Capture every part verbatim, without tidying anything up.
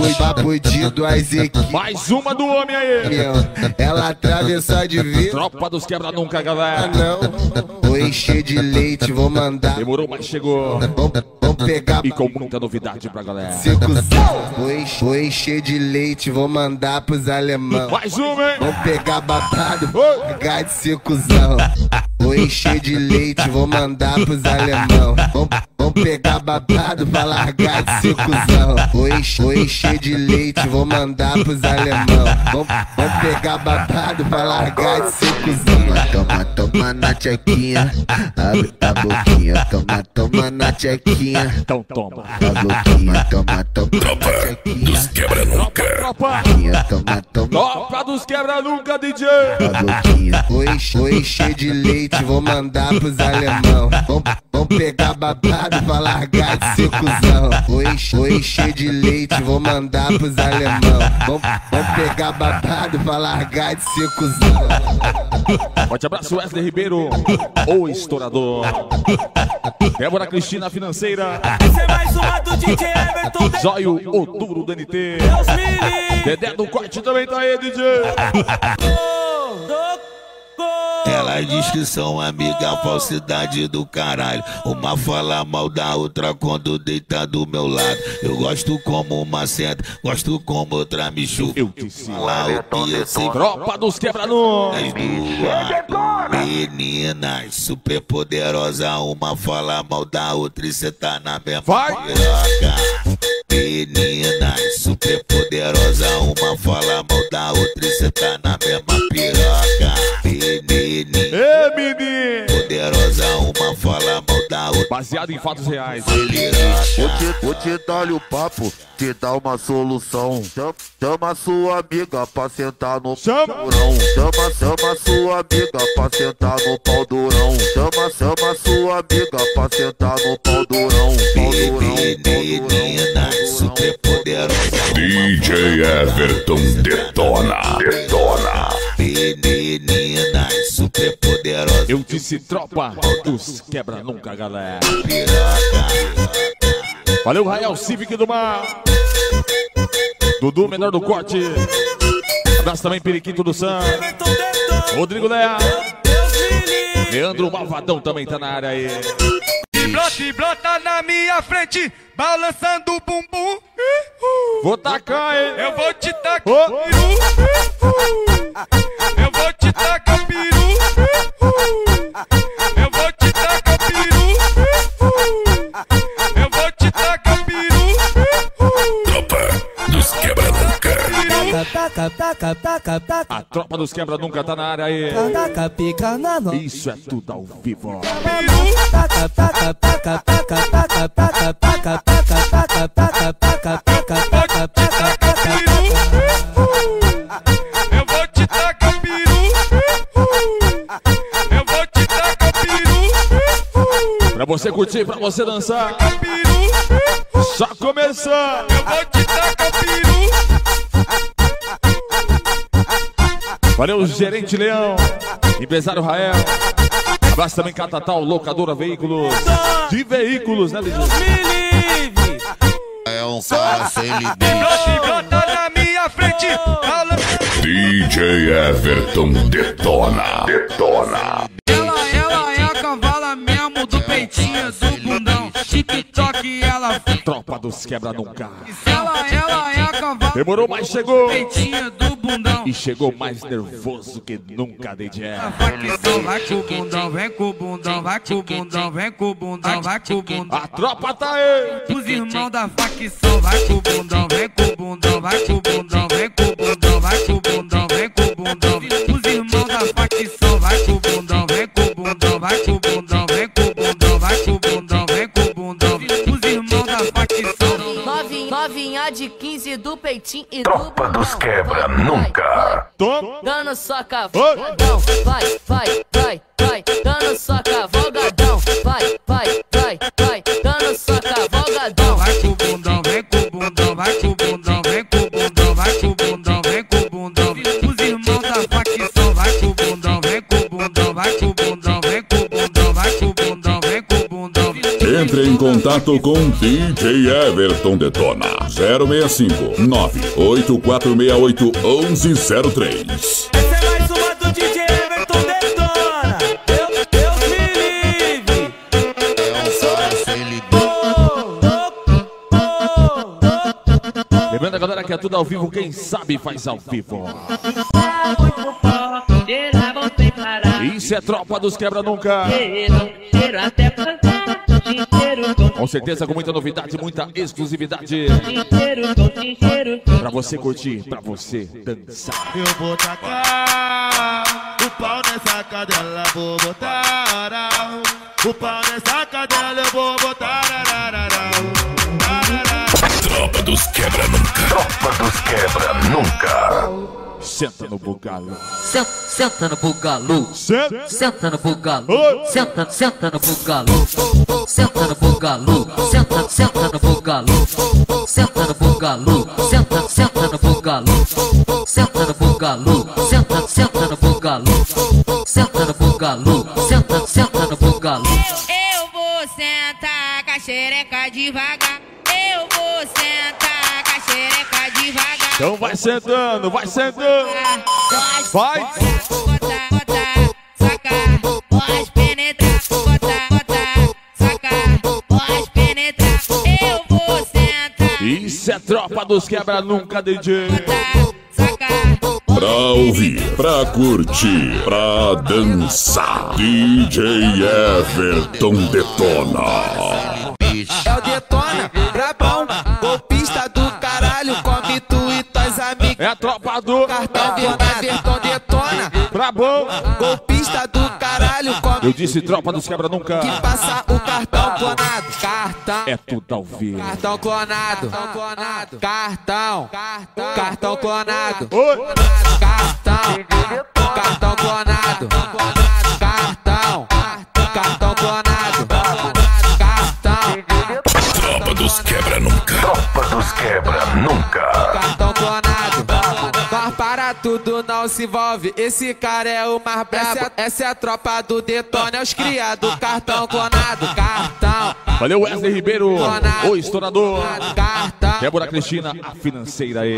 Papo, papo de duas equipes. Mais uma do homem aí. Ela atravessa de vida. Tropa dos quebra nunca, galera. Não, vou encher de leite, vou mandar. Demorou, mas chegou. Vamos pegar. E com muita novidade pra galera. Vou encher, vou encher de leite, vou mandar pros alemão. Mais uma, hein? Vamos pegar babado, pegar de secuzão. Vou encher de leite, vou mandar pros alemão. Vamos, vamos pegar babado pra largar de secuzão. Vou encher, vou encher de leite, vou mandar pros alemão. Vamos, vamos pegar babado pra largar de secuzão. Toma, toma na tchequinha, abre a boquinha. Toma, toma na tchequinha. Então toma. A boquinha, toma, toma. Tropa dos quebra nunca. Tropa. Toma, toma. Tropa dos quebra nunca, D J. A boquinha. Vou encher, vou encher de leite, vou mandar pros alemão. Vamos, vamos pegar babado pra largar de secuzão. Vou encher, vou encher de leite, vou mandar pros alemão. Vamos, vamos pegar babado pra largar de secuzão. Forte abraço, Wesley Ribeiro, o estourador. Débora Cristina, financeira. Essa é mais uma do D J Everton. Zóio, o duro do N T. Deus me livre. Dedé do corte também tá aí, D J. Ela diz que são amiga, falsidade do caralho. Uma fala mal da outra quando deita do meu lado. Eu gosto como uma senta, gosto como outra me chupa. Eu disse. Lá o que eu sei. Tropa dos quebra-nunca. As duas meninas super poderosa, uma fala mal da outra e cê tá na mesma Vai. piroca. Meninas super poderosa, uma fala mal da outra e cê tá na mesma piroca. Menina Ê, menino. poderosa, uma fala mal da outra. Baseado em fatos reais. Vou te, vou te dar o papo, te dar uma solução. Chama, chama sua amiga pra sentar no Chama. pau durão. Chama, chama sua amiga pra sentar no pau durão. Chama, chama sua amiga pra sentar no pau durão. Pau durão, Meninas super poderosa, D J Everton detona, detona. meninas super poderosa. Eu disse tropa dos quebra-nunca, galera. Valeu, Rael Civic do Mar. Dudu, menor do corte. Abraço também, Periquito do Sam. Rodrigo Lea. Leandro Malvadão também tá na área aí. Brota e brota na minha frente, balançando o bumbum. Vou tacar, hein? Eu vou te tacar Oh. peru. Eu vou te tacar peru. Eu vou te tacar peru. Eu vou te tacar peru. Tropa dos quebra nunca. Taca, taca, taca, taca, A tropa dos quebra-nunca tá na área aí. taca, pica na no. Isso é tudo ao vivo. Taca, taca, taca, taca, taca, taca, taca, taca, taca, taca, taca, taca, taca, taca, taca. Eu vou te tacar peru. Eu vou te tacar peru. Pra você curtir, pra você dançar. Peru. Só começar. Eu vou te tacar peru. Valeu, gerente Leão. Empresário Rael. Abraço também, Catatal, locadora veículos. De veículos, né, Lidia? Me livre. É um cara sem limite. Brota e brota na minha frente, balançando. D J Everton detona, detona. Ela, ela é a cavala mesmo do peitinho do bundão. TikTok ela Tropa dos quebra-nunca. Ela, ela é a cavala Demorou, mas chegou. do peitinho do bundão. E chegou mais nervoso que nunca, D J. Facção, vai com o bundão, vem com o bundão, vai com o bundão, vem com o bundão, vai com o bundão. A tropa tá aí. Os irmãos da facção, vai com o bundão, vem com o bundão, vai com o bundão, vem com o bundão, vai com o bundão, vem com o bundão. Os irmãos da facção, vai com o bundão, vem com o bundão, vai com o bundão, vem com o bundão, vai com o bundão, vem com o bundão. Os irmãos da facção. Novinha, novinha de quinze do peitinho e Tropa do dos quebra nunca. Toma. dando só cavalgadão, vai, vai, vai, vai, dando só cavalgadão, vai, vai, vai, vai, dando só cavalgadão. Vai com o bundão, vem com o bundão, vai com o bundão, vem com o bundão, vai com o bundão, vem com o bundão. Os irmãos da facção, vai com o bundão, vem com o bundão, vai com o bundão, vem com o bundão, vai com o bundão, vem com o bundão. Entre em contato contato com D J Everton Detona. zero seis cinco, nove oito quatro seis oito, um um zero três. Essa é mais uma do D J Everton Detona. Deus, Deus me livre. Lembrando a galera que é tudo ao vivo, quem sabe faz ao vivo. Isso é Tropa dos Quebra Nunca. Com certeza com muita novidade, muita exclusividade. Pra você curtir, pra você dançar. Eu vou tacar o pau nessa cadela, vou botar o pau nessa cadela, eu vou botar. Tropa dos Quebra Nunca. Tropa dos Quebra Nunca. Senta no bugalo. Senta, senta no bugalo. Senta. Senta no bugalo. Senta, senta no bugalo. Senta no bugalo. Senta, senta no bugalo. Senta no bugalo. Senta, senta no bugalo. Senta no bugalo. Senta, senta no bugalo. Senta no bugalo. Senta, senta no bugalo. Eu vou sentar com a xereca devagar. Eu vou sentar com a xereca devagar. Então vai sentando, vai sentando. Vai. Botar, botar, sacar, pode penetrar. Botar, botar, sacar, pode penetrar. Eu vou sentar. Isso é Tropa dos Quebra Nunca, D J. Pra ouvir, pra curtir, pra dançar, D J Everton Detona. É o Detona, brabão, golpista do caralho, come tu e tuas amigas. É a Tropa do Cartão Everton Detona, brabão, golpista do caralho, come. Eu disse Tropa dos Quebra Nunca. Que passa o cartão clonado, cartão. É tudo ao vivo. Cartão clonado, cartão, cartão, cartão clonado. Cartão, cartão clonado, cartão, cartão clonado, cartão. Tropa dos Quebra Nunca. Tropa dos Quebra Nunca. Cartão clonado. Mas para tudo não se envolve, esse cara é o mais brabo. Essa, essa é a tropa do Detona, é os criados. Cartão clonado, cartão. Valeu, Wesley Ribeiro, clonado, o estourador. Cartão. Débora Cristina, a financeira aí.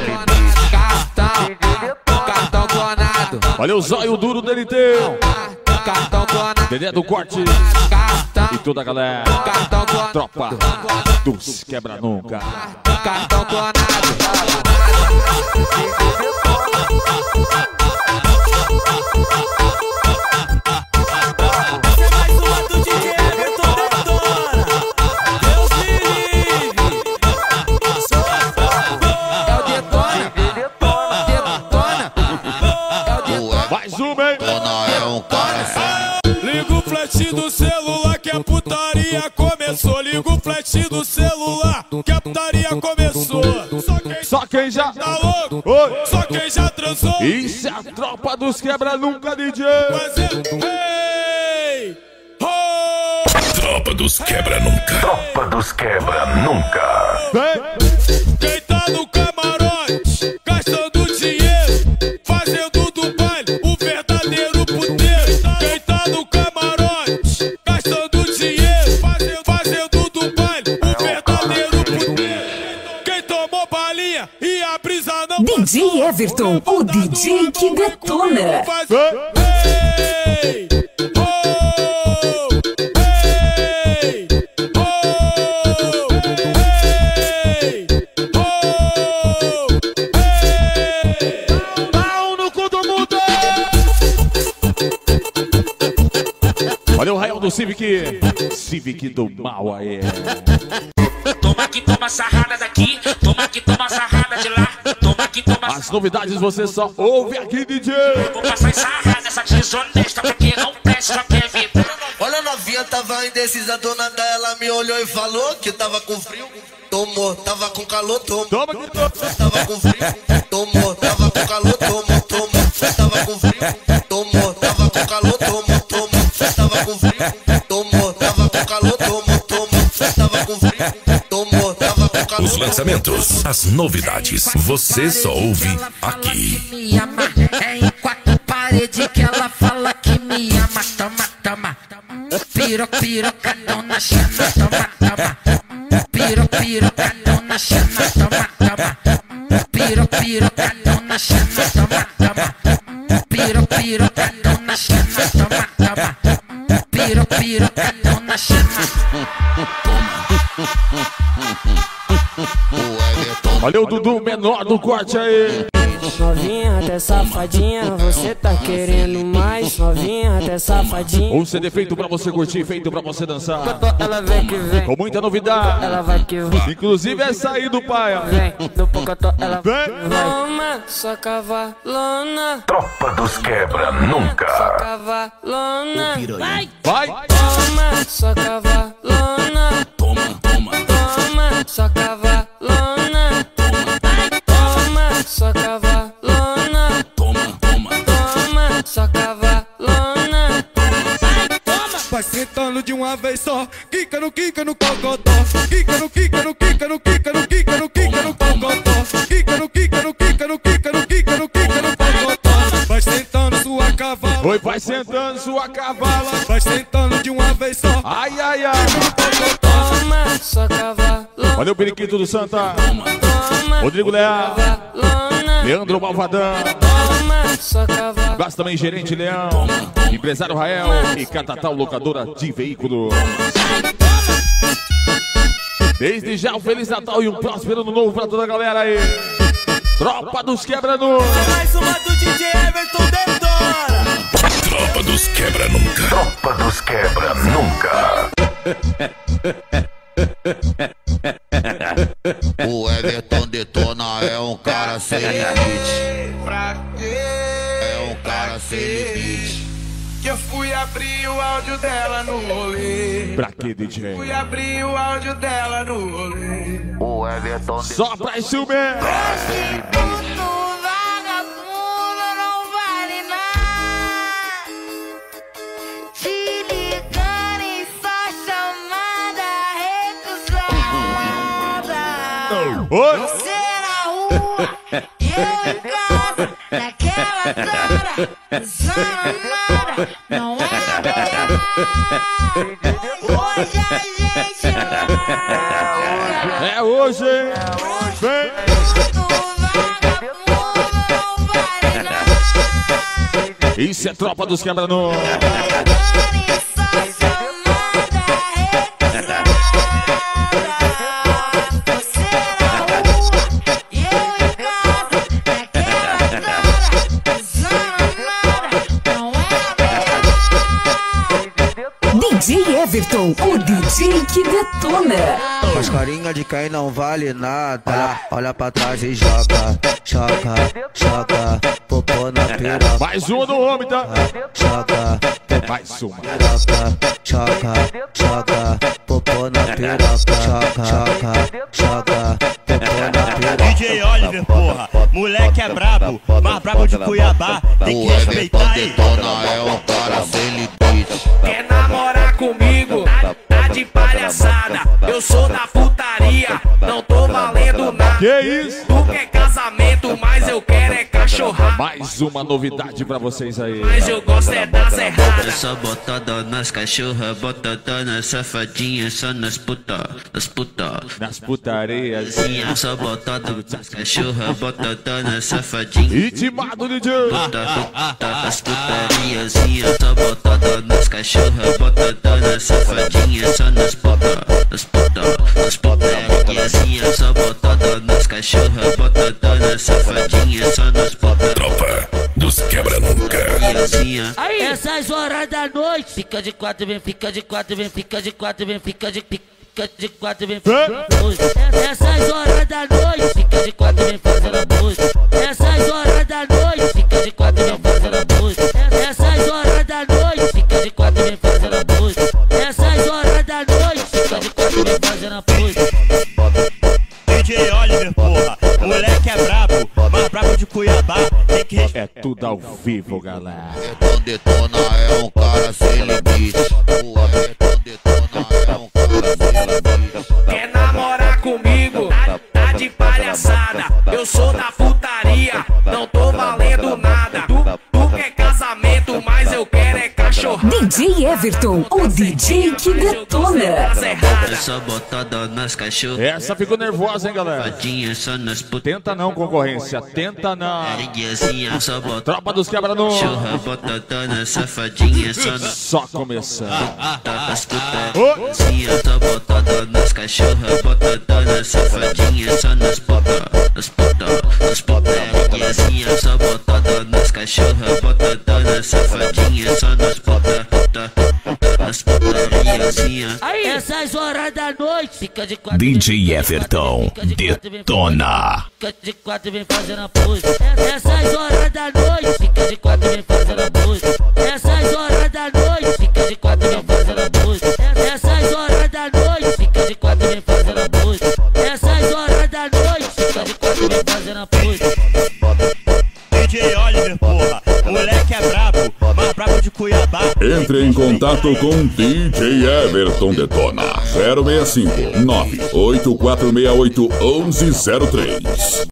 Cartão, cartão clonado. Valeu, Zóio Duro D N T. Cartão clonado. Dedé do Corte. Cartão. E toda a galera. Cartão clonado. Tropa dos Quebra Nunca. Cartão clonado. Mais uma, hein? É um cara. Liga o flash do celular que a putaria começou. Liga o flash do celular que a putaria começou. Só quem, Só quem já tá louco, Oi. só quem já transou. Isso é a Tropa dos Quebra Nunca, D J. Fazendo, ei, oh. Tropa dos Quebra Nunca. Tropa dos Quebra Nunca. Vem. Quem tá no camarote, gastando dinheiro, fazendo do baile o verdadeiro puteiro. Quem tá no camarote, gastando dinheiro, fazendo, fazendo do baile o verdadeiro puteiro. Quem tomou balinha e a brisa não D J Everton, o D J que detona. Ei, oh, ei, oh, ei, oh, ei. Pau no cu do mundo. Valeu, Rael do Civic. Civic do mal aí. Toma que toma sarrada daqui, toma que toma sarrada de lá, toma que toma. As novidades você só ouve aqui, D J. Vou passar em sarrada essa desonesta porque não presta, só quer vir. Olha a novinha, tava indecisa, do nada ela me olhou e falou que tava com frio. Tomou, tava com calor, tomou. Toma que toma. Tava com frio, tomou, tava com calor, tomou, tomou. Tava com frio, tomou, tava com calor, tomou, tomou. Tava com frio, tomou, tava com calor, tomou, tomou. Tava com frio, tomou, tava com calor. Os lançamentos, as novidades, você só ouve aqui. Me ama, é em quatro paredes que ela fala que me ama. Toma, toma, Piro, pirocadão na chama, toma, toma. Piro, pirocadão na chama, toma, toma. Piro, pirocadão na chama, toma, toma. Piro, pirocadão na chama, toma, toma. Piro, pirocadão na chama. Valeu, Dudu, menor do corte aí. Novinha até safadinha, você tá querendo mais. Novinha até safadinha. Um C D feito pra você curtir, feito pra você dançar. Ela vem que vem, com muita novidade. Ela vai que vem, inclusive essa aí do pai. Vem, do Pocotó ela vem. Toma, sua cavalona. Tropa dos quebra nunca. Sua cavalona. Vai, vai. Toma, sua cavalona. Toma, toma. Toma, sua cavalona. Toma, sua cavalona. Toma, toma. Toma, sua cavalona. Vai sentando de uma vez só, quica no quica no cocotó, quica no quica no quica no quica no quica no quica no cocotó, quica no quica no quica no quica no quica no quica no cocotó. Vai sentando sua cavala, oi, vai sentando sua cavala, vai sentando de uma vez só, ai ai ai. Toma, sua cavalona. Valeu, Periquito do Santa. Rodrigo Leal, Leandro Malvadão. Gosta também gerente Leão, empresário Rael e Catatal locadora de veículos. Desde já um Feliz Natal e um próspero ano novo pra toda a galera aí. Tropa dos Quebra no. Mais uma do D J Everton Detona. Tropa dos Quebra nunca. Tropa dos Quebra nunca. O Everton Detona é um cara sem limite. É um cara sem limite. Que eu fui abrir o áudio dela no rolê. Pra que, D J? Fui abrir o áudio dela no rolê. O Everton só pra isso mesmo. Oi. Você na rua, eu em casa, naquela hora, usando nada, não é verdade. Hoje a gente é hoje, vem. Isso é Tropa dos Quebra no. D J Everton, o D J que detona. Faz carinha de quem não vale nada. Olha, olha pra trás e joga, joga, joga. Popô na piroca. Mais uma do homem, tá? Joga, mais uma. Joga, joga, popô na piroca. Joga, joga, joga. Popô na piroca. D J Oliver, porra, moleque é brabo, mais brabo de Cuiabá. Tem que respeitar aí. É um cara sem limite. Quer namorar comigo? Tá, tá de palhaçada. Eu sou da putaria, não tô valendo nada. Que isso? Tu quer casamento, mas eu quero é cachorrada. Mais uma novidade pra vocês aí. Mas eu gosto é das erradas. Essa botada nas cachorras, botada nas safadinhas, só nas puta, nas puta. Nas putarias. Essa botada nas cachorras, botada nas safadinhas. Intimado, D J. Puta, puta, nas putarias. Essa botada nas cachorras, botada nas safadinhas, só nas puta, nas puta, nas putarias. Essa botada nas cachorras, botada nas safadinhas, só nas puta. Tropa dos Quebra nunca. Aí, essas horas da noite, fica de quatro, vem, fica de quatro, vem, fica de quatro, vem, fica de fica de quatro, vem, fica de quatro. Essas horas da noite, fica de quatro, vem fazendo a música. Essas horas da noite, fica de quatro, vem fazendo a música. Essas horas da noite, fica de quatro, vem fazendo a música. Essas horas da noite, fica de quatro, vem fazendo a música. D J Oliver, porra, moleque é brabo, mais brabo de Cuiabá. Tem que é tudo ao vivo, galera. Everton Detona é um cara sem limite. O Everton Detona é um cara sem limite. Quer namorar comigo? Tá, tá de palhaçada. Eu sou da putaria, não tô valendo nada. Tu, tu quer casamento, mas eu quero é cachorrada. D J Everton, o D J que detona. Essa botada nas cachorras. Essa ficou nervosa, hein, galera? Só nas Tenta não, concorrência. Tenta não. Só bota Tropa dos quebra no. cachorra, botada na safadinha. Só nas Só começando. As putarias, só botada nas cachorras, botada na safadinha, só nas pota, nas pota, nas putarias, só botada nas cachorras, botada na safadinha, só nas pota, nas putarias. Essas horas da noite, fica de quatro. D J Everton detona. Fica de quatro e vem fazendo a pose. Essas horas da noite, fica de quatro e vem fazendo a pose. Essas horas da noite, fica de quatro e vem fazendo a pose. Essas horas da noite, fica de quatro e vem fazendo a pose. Essas horas da noite, fica de quatro e vem fazendo a pose. D J Oliver, porra, o moleque é brabo, mais brabo de Cuiabá. Entre em contato com D J Everton Detona. zero seis cinco nove oito quatro seis oito um um zero três.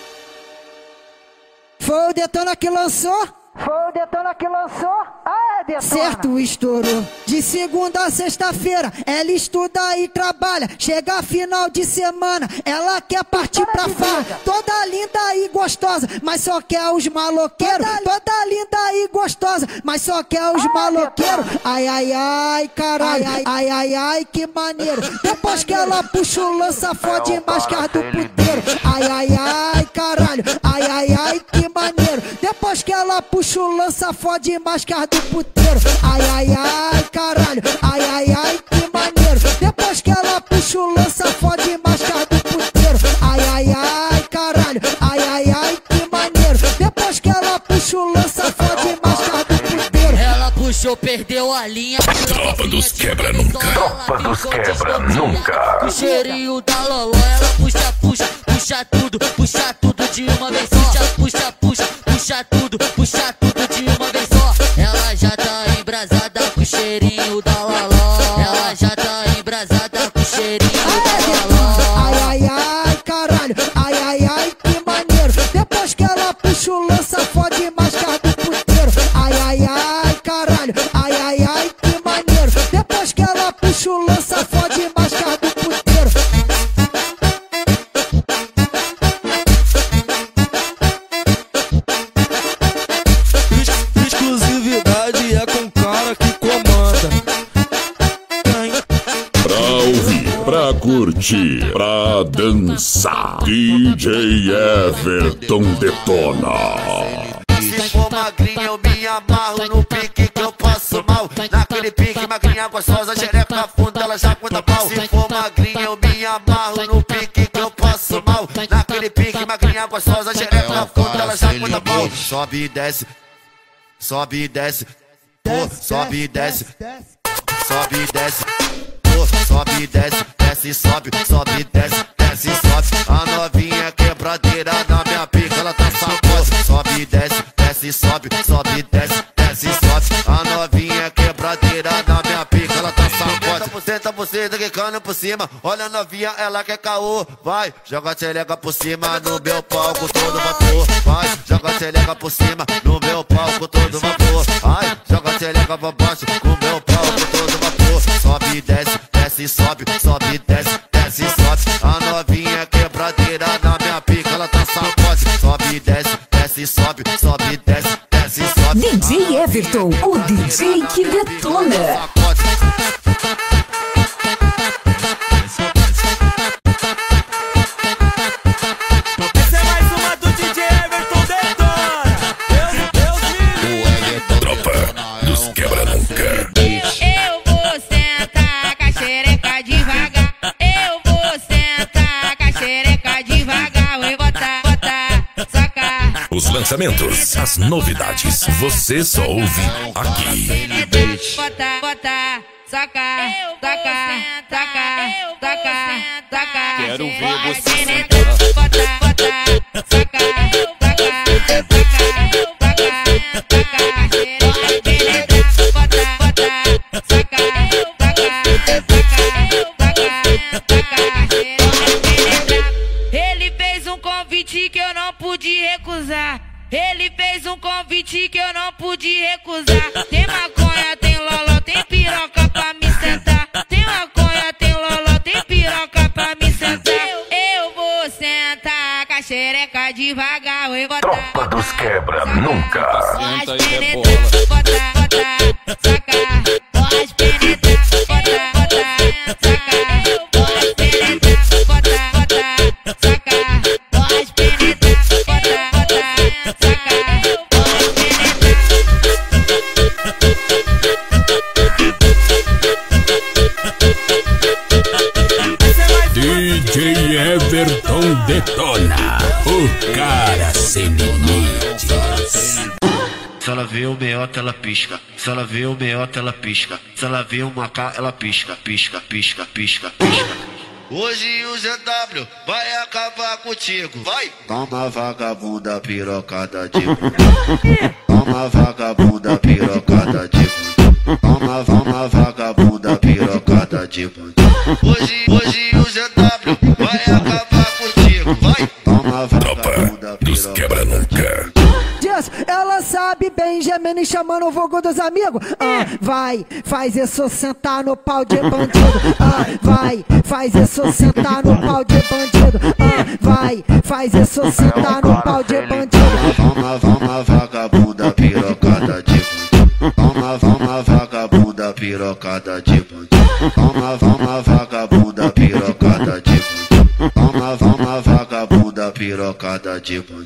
Foi o Detona que lançou? Foi o Detona que lançou? Ah, é Detona. Certo, estourou. De segunda a sexta-feira, ela estuda e trabalha. Chega final de semana, ela quer partir pra farra. Toda linda e gostosa, mas só quer os maloqueiros. Toda linda e gostosa, mas só quer os maloqueiros. Ai, ai, ai, caralho. Ai, ai, ai, ai, que maneiro. Depois que ela puxa o lança, fode mais que as do puteiro. Ai, ai, ai, caralho. Ai, ai, ai, que maneiro. Depois que ela puxa o lança, fode mais que as do puteiro. Ai, ai, ai, caralho. Ai, ai, ai, que maneiro. Depois que ela puxa o lança, fode mais que as do puteiro. Ai, ai, ai, caralho. Ai, ai, ai, que maneiro. Depois que ela puxa o lança, fode mais que as do puteiro. Ela puxou, perdeu a linha. Tropa dos quebra nunca. Tropa dos quebra nunca. O cheirinho da loló, ela puxa, puxa, puxa tudo, puxa tudo de uma vez só. Puxa, puxa, puxa, puxa tudo, puxa tudo de uma vez só. Ela já tá embrasada com o cheirinho da loló. Ela já tá embrasada com o cheirinho da loló. Ai, ai, ai, caralho. Ai, ai, ai, que maneiro. Depois que ela puxa o lança, fode mais que as do puteiro. Ai, ai, ai, caralho. Ai, ai, ai, que maneiro. Depois que ela puxa o lança, fode mais que as do puteiro. Exclusividade é com o cara que comanda. Pra ouvir, pra curtir, pra dançar. D J Everton Detona. Se for magrinha eu me amarro no pique que eu passo mal. Naquele pique magrinha gostosa, xereca funda, ela já conta pau. Se for magrinha eu me amarro no pique que eu passo mal. Naquele pique magrinha gostosa, xereca funda, ela já conta pau. Sobe e desce, sobe e desce, pô, sobe e desce, sobe e desce, pô, sobe e desce, desce e sobe, sobe e desce, desce e sobe. A novinha quebradeira na minha pica, ela tá sacode. Sobe e desce, desce e sobe, sobe e desce, desce e sobe. A novinha quebradeira na minha pica, ela tá sacode. Senta você, tá quicando por cima. Olha a novinha, ela quer caô. Vai, joga a xereca por cima no meu palco todo vapor. Vai, joga a xereca por cima no meu palco todo vapor. Ai, joga a xereca pra baixo no meu palco todo vapor. Sobe e desce, desce e sobe, sobe e desce, desce e sobe. A novinha quebradeira na minha pica, ela tá sacode. Sobe e desce, desce e sobe, sobe e desce, desce e sobe. D J Everton, o D J que detona. Essa é mais uma do D J Everton Detona. Deus, Deus me Tropa dos quebra nunca. Eu vou sentar com a xereca devagar. Eu vou sentar com a xereca devagar. Vou botar, botar, sacar. Os lançamentos, as novidades, você só ouve aqui. Botar, botar, sacar, sacar, sacar, sacar, sacar. Quero ver você sentar. Botar, botar, sacar, sacar, sacar, sacar, sacar. Xereca, botar, botar, sacar, sacar, sacar, sacar, xereca. Ele fez um convite que eu não pude recusar. Ele fez um convite que eu não pude recusar. Tem maconha, tem loló, tem piroca pra me sentar. Tem maconha, tem loló, tem piroca pra me sentar. Eu vou sentar com a xereca devagar. Eu vou Tropa dos quebra nunca. Pode penetrar, bota, bota, sacar. Pode penetrar, bota, bota, sacar. Pode penetrar, bota, bota, sacar. Pode penetrar, bota, bota, sacar. Pode D J Everton detona, o cara sem limites. Se ela vê o meiota, ela pisca. Se ela vê o meiota, ela pisca. Se ela vê o macá, ela pisca, pisca, pisca, pisca, pisca. Hoje o Z W vai acabar contigo. Vai! Toma vagabunda pirocada de bunda. Toma vagabunda pirocada de bunda. Toma, toma vagabunda pirocada de bunda. Hoje, hoje o Z W vai acabar contigo. Vai! Toma vagabunda dos quebra nunca. Ela sabe bem, gemendo e chamando o vulgo dos amigos. Ah, vai, faz isso sentar no pau de bandido. Ah, vai, faz isso sentar no pau de bandido. Ah, vai, faz isso sentar no pau de bandido. Toma, toma vagabunda pirocada de bunda. Toma, toma vagabunda pirocada de bunda. Toma, toma vagabunda pirocada de bunda. Toma, toma vagabunda pirocada de bunda.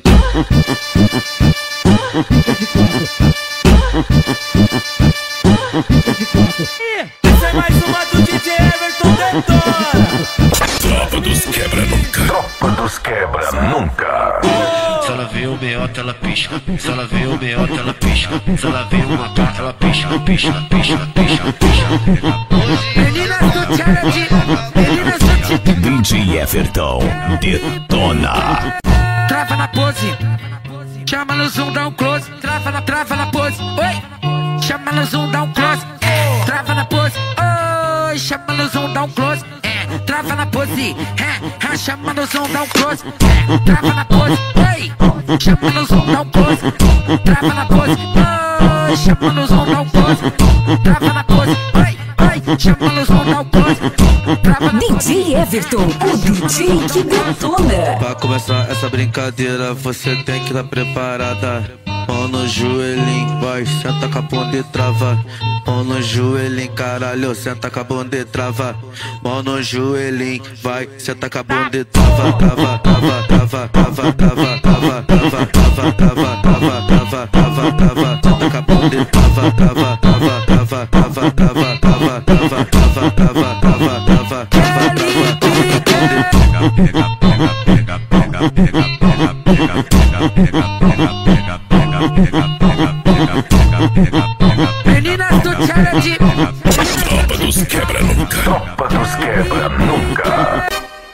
Essa é mais uma do D J Everton detona. Tropa dos quebra nunca. Tropa dos quebra nunca. Se ela vê o meiota, ela pisca. Se ela vê o meiota, ela pisca. Se ela vê o macá, ela pisca, pisca, pisca, pisca, pisca. Meninas do Charity, meninas do Charity. D J Everton detona. Trava na pose. Chama no zoom, dá um close. Trava na, trava na pose. Oi. Chama no zoom, dá um close. É. Trava na pose. Oi. Chama no zoom, dá um close. É. Trava na pose. É. É. Chama no zoom, dá um close. É. Trava na pose. Oi. Chama no zoom, dá um close. Trava na pose. Oi. Chama no zoom, dá um close. Trava na pose. Oi. Oi. Chama no zoom, dá um close. Trava na pose. D J Everton, o D J que detona. Pra começar essa brincadeira, você tem que estar preparada. Mão no joelhinho, vai, senta com a bunda e trava. Mão no joelhinho, caralho, senta com a bunda e trava. Mão no joelhinho, vai, senta com a bunda e trava. Trava, trava, trava, trava, trava, trava, trava, trava, trava, trava, trava, trava, trava. Senta com a bunda e trava, trava, trava, trava, trava, trava, trava, trava, trava, trava, trava, trava, trava, trava. Pega, pega, pega, pega, pega, pega, pega, pega, pega, pega, pega, pega, pega, pega, pega, pega, pega. Meninas do Charity. Tropa dos quebra nunca. Tropa dos quebra nunca.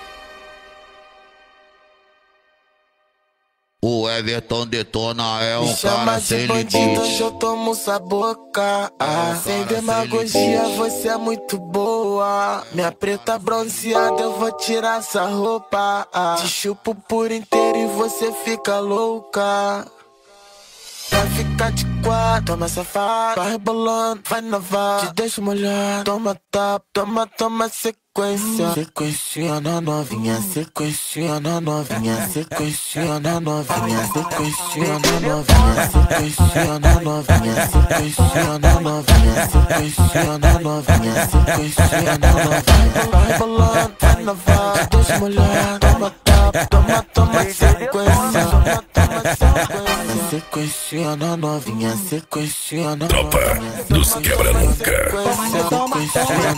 O Everton detona é um Me chama cara de sem bandido, limite. hoje eu tomo sua boca. Ah, sem demagogia, você é muito boa. Minha preta bronzeada, eu vou tirar essa roupa. Ah, te chupo por inteiro e você fica louca. Vai ficar de quatro, toma safado. Vai rebolando, vai novar, te deixa molhar. Toma tapa, toma, toma sequência. Sequência na novinha, sequência na novinha, sequência na novinha, sequência na novinha, sequência na novinha, sequência na novinha, sequência na novinha, sequência na novinha. Vai rebolando, vai novar, te deixa molhar. Toma tapa, toma, toma sequência. Toma, toma sequência. Sequência na novinha, sequência na Tropa dos quebra nunca. sequência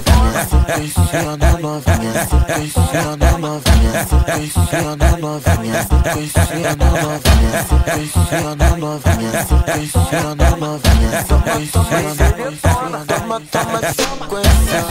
na novinha, sequência na novinha, sequência na novinha, sequência na novinha, sequência na novinha, sequência na novinha, sequência na novinha, toma, toma sequência.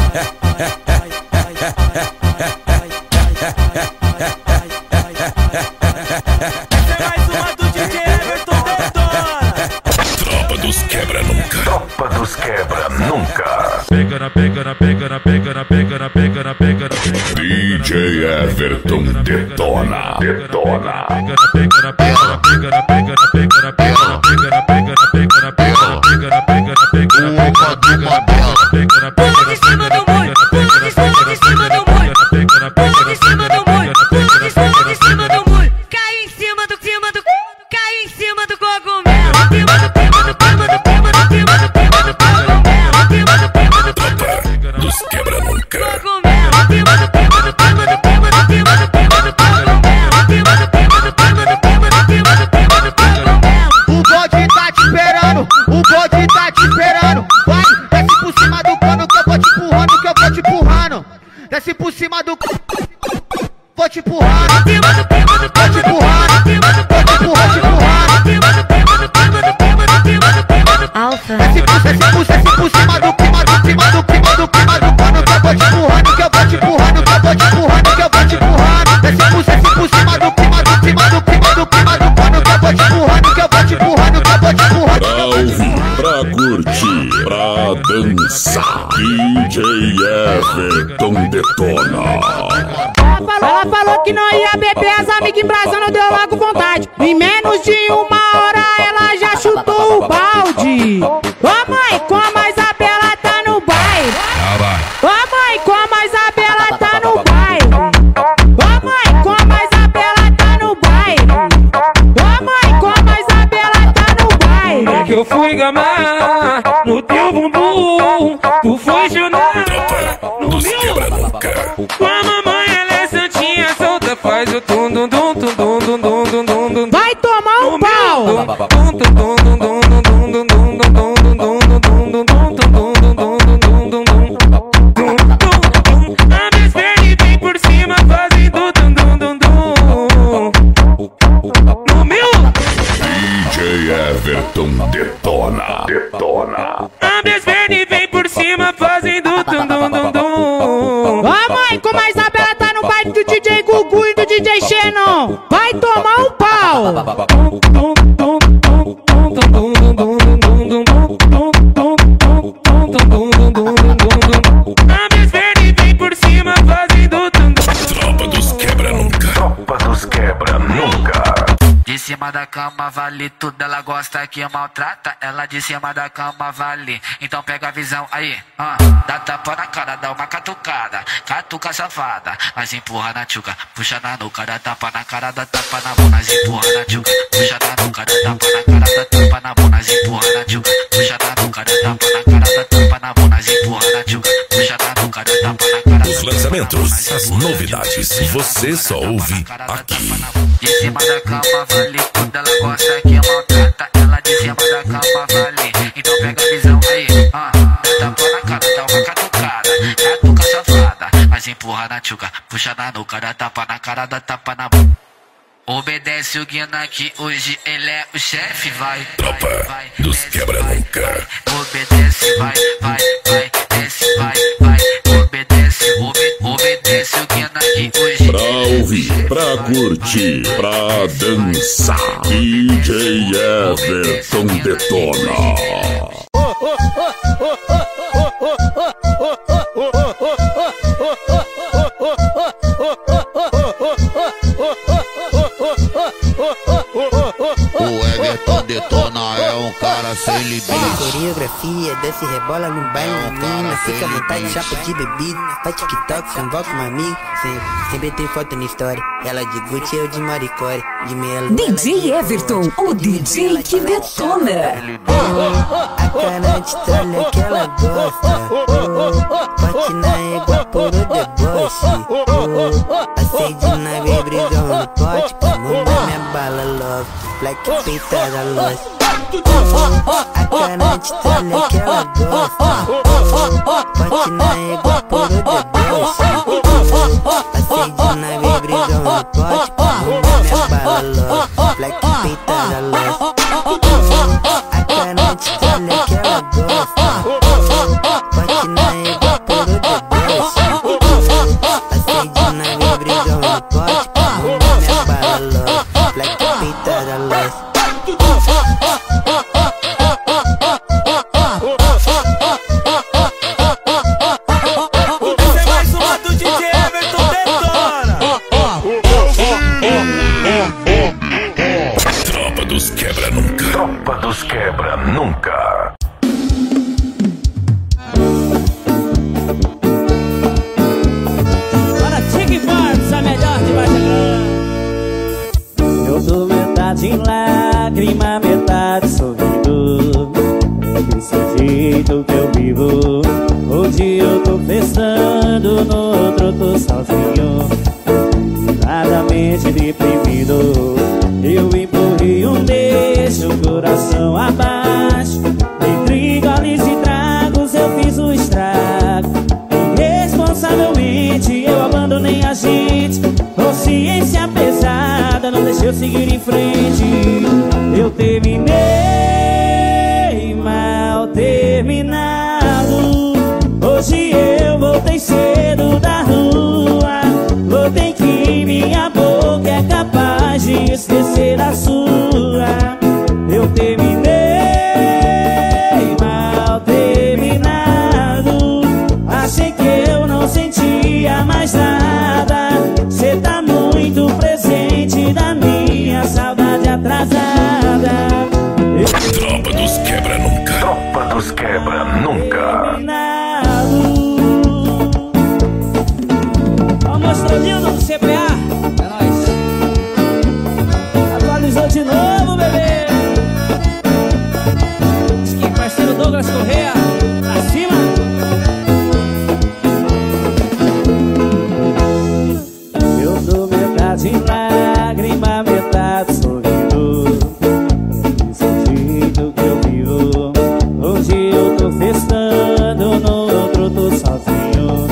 Essa é mais uma do D J Everton detona. Tropa dos dos quebra nunca. Tropa dos quebra nunca. Pega na pega na pega na pega na pega na pega na pega na D J Everton detona, detona. pega na pega na pega na pega na pega na pega na pega na pega na pega na pega na pega na pega na pega na pega na pega na pega na pega na pega de cima do muro, pula de cima de cima do muro, pula de cima do muro, pula de cima de cima do muro, cai em cima do cima do, cai em cima do cogumelo, cima do cima do cima do cima do cima do cima do cogumelo, cima do cima do Tropa dos quebra nunca. cogumelo, cima do cima do cima do cima do cima do cima do cogumelo, cima do cima do cima do cima do cima do cima do cogumelo. O bode tá te esperando, o bode tá te esperando. Vai, desce por cima do cano que eu vou te empurrando, que eu vou te empurrando. Desce por cima do vou te empurrando, vou te empurrando, vou te empurrando, vou te empurrando. Alfa. Desce por, desce por, desce por cima do clima, do clima, do clima, do clima do cano que eu vou te empurrando, que eu vou te empurrando, que eu vou te empurrando, que eu vou te empurrando. Desce por, desce por cima do clima, do clima, do clima, do clima do cano que eu vou te empurrando, que eu vou te empurrando, que eu vou te empurrando. Pra ouvir, pra curtir, pra dançar, D J Everton detona. Ela falou que não ia beber, as amigas embrasando, deu logo vontade. Em menos de uma hora ela já chutou o balde. Ô mãe, como a Isabela tá no baile. Ô mãe, como a Isabela tá no baile. Ô mãe, como a Isabela tá no baile. Ô mãe, como a Isabela tá no baile. É que eu fui gamar no teu bumbum, tu foi chorar no meu. Com a mamãe ela é santinha, solta, faz o tum dum dum dum dum dum dum dum dum dum. Vai tomar um pau. Abre as pernas e vem por cima fazendo dum dum dum dum. No meu. D J Everton detona, detona. Abre as pernas e vem por cima fazendo dum dum dum dum. Ô mãe, como a Isabela tá no baile do D J Gugu e do D J Xenon. Vai tomar um pau. Abre as pernas e vem por cima fazendo dum dum. Tropa dos quebra nunca. Tropa dos quebra nunca. De cima da cama vale tudo, ela gosta que maltrata. Ela de cima da cama vale, então pega a visão aí, ah. Dá tapa na cara, dá uma catucada, catuca safada, mas empurra na tchuca, puxa na nuca, dá tapa na cara, dá tapa na bunda, mas empurra na tchuca, puxa na nuca, dá tapa na cara, dá tapa na bunda, mas empurra na tchuca, puxa na nuca, dá tapa na cara, dá tapa na bunda, mas empurra na tchuca, puxa na nuca, dá tapa na cara. Os lançamentos, as novidades, você só ouve aqui. De cima da cama vale tudo, ela gosta que maltrata. Ela de cima da cama vale, então pega a visão aí, ah. Dá tapa na cara, dá uma catucada, catuca safada, mas empurra na tchuca, puxa na nuca, dá tapa na cara, dá tapa na bunda. Obedece o Guina que hoje ele é o chefe, vai. Tropa dos quebra nunca. Obedece, vai, vai, vai, desce, vai, vai. Obedece, obede, obedece o Guina que hoje. Pra ouvir, pra curtir, pra dançar, D J Everton detona. O Everton detona é um cara sem limite. Coreografia, desce rebola no baile, é um menina, fica à vontade, chapa de bebida. Faz TikTok, convoca uma amiga. Sempre, sempre tem foto na história. Ela de Gucci, eu de Maricore. De Melo. D J Everton, o D J que detona. A cara de tralha que ela gosta. Bate na égua por o deboche. Acende na vez brigão no pote. Manda minha bala love, black peitada loja. A cara de tralha que ela gosta. Bate na égua por o deboche. Acende na vez brigão no pote. Manda minha bala love, black peitada loja. A cara de tralha que ela gosta. Bate na égua por o deboche. Acende na vez brigão no pote. Manda minha bala love, black peitada loja. dos quebra nunca. Tropa dos quebra nunca. Para Tig Barnes, a melhor de Baixa. Eu tô metade em lágrima, metade sorrindo. É desse jeito que eu vivo. Hoje eu tô festando, no outro tô sozinho, nadamente deprimido. Eu empurrei um beijo, coração abaixo. Entre goles e tragos eu fiz o estrago. Irresponsavelmente eu abandonei a gente. Consciência pesada não deixou eu seguir em frente. Eu terminei mal terminado. Hoje eu voltei cedo da rua. Notei que minha boca é capaz de esquecer a sua. Eu terminei mal terminado. Achei que eu não sentia mais nada. Cê tá muito presente na minha saudade atrasada. Tropa dos quebra nunca. Tropa dos quebra nunca. Mostradinho do C P A, é nóis. Atualizou de novo, bebê. Skin parceiro Douglas Correia, pra cima. Eu dou metade em lágrima, metade sorrindo. Desse jeito que eu vivo. Hoje eu tô festando, no outro tô sozinho,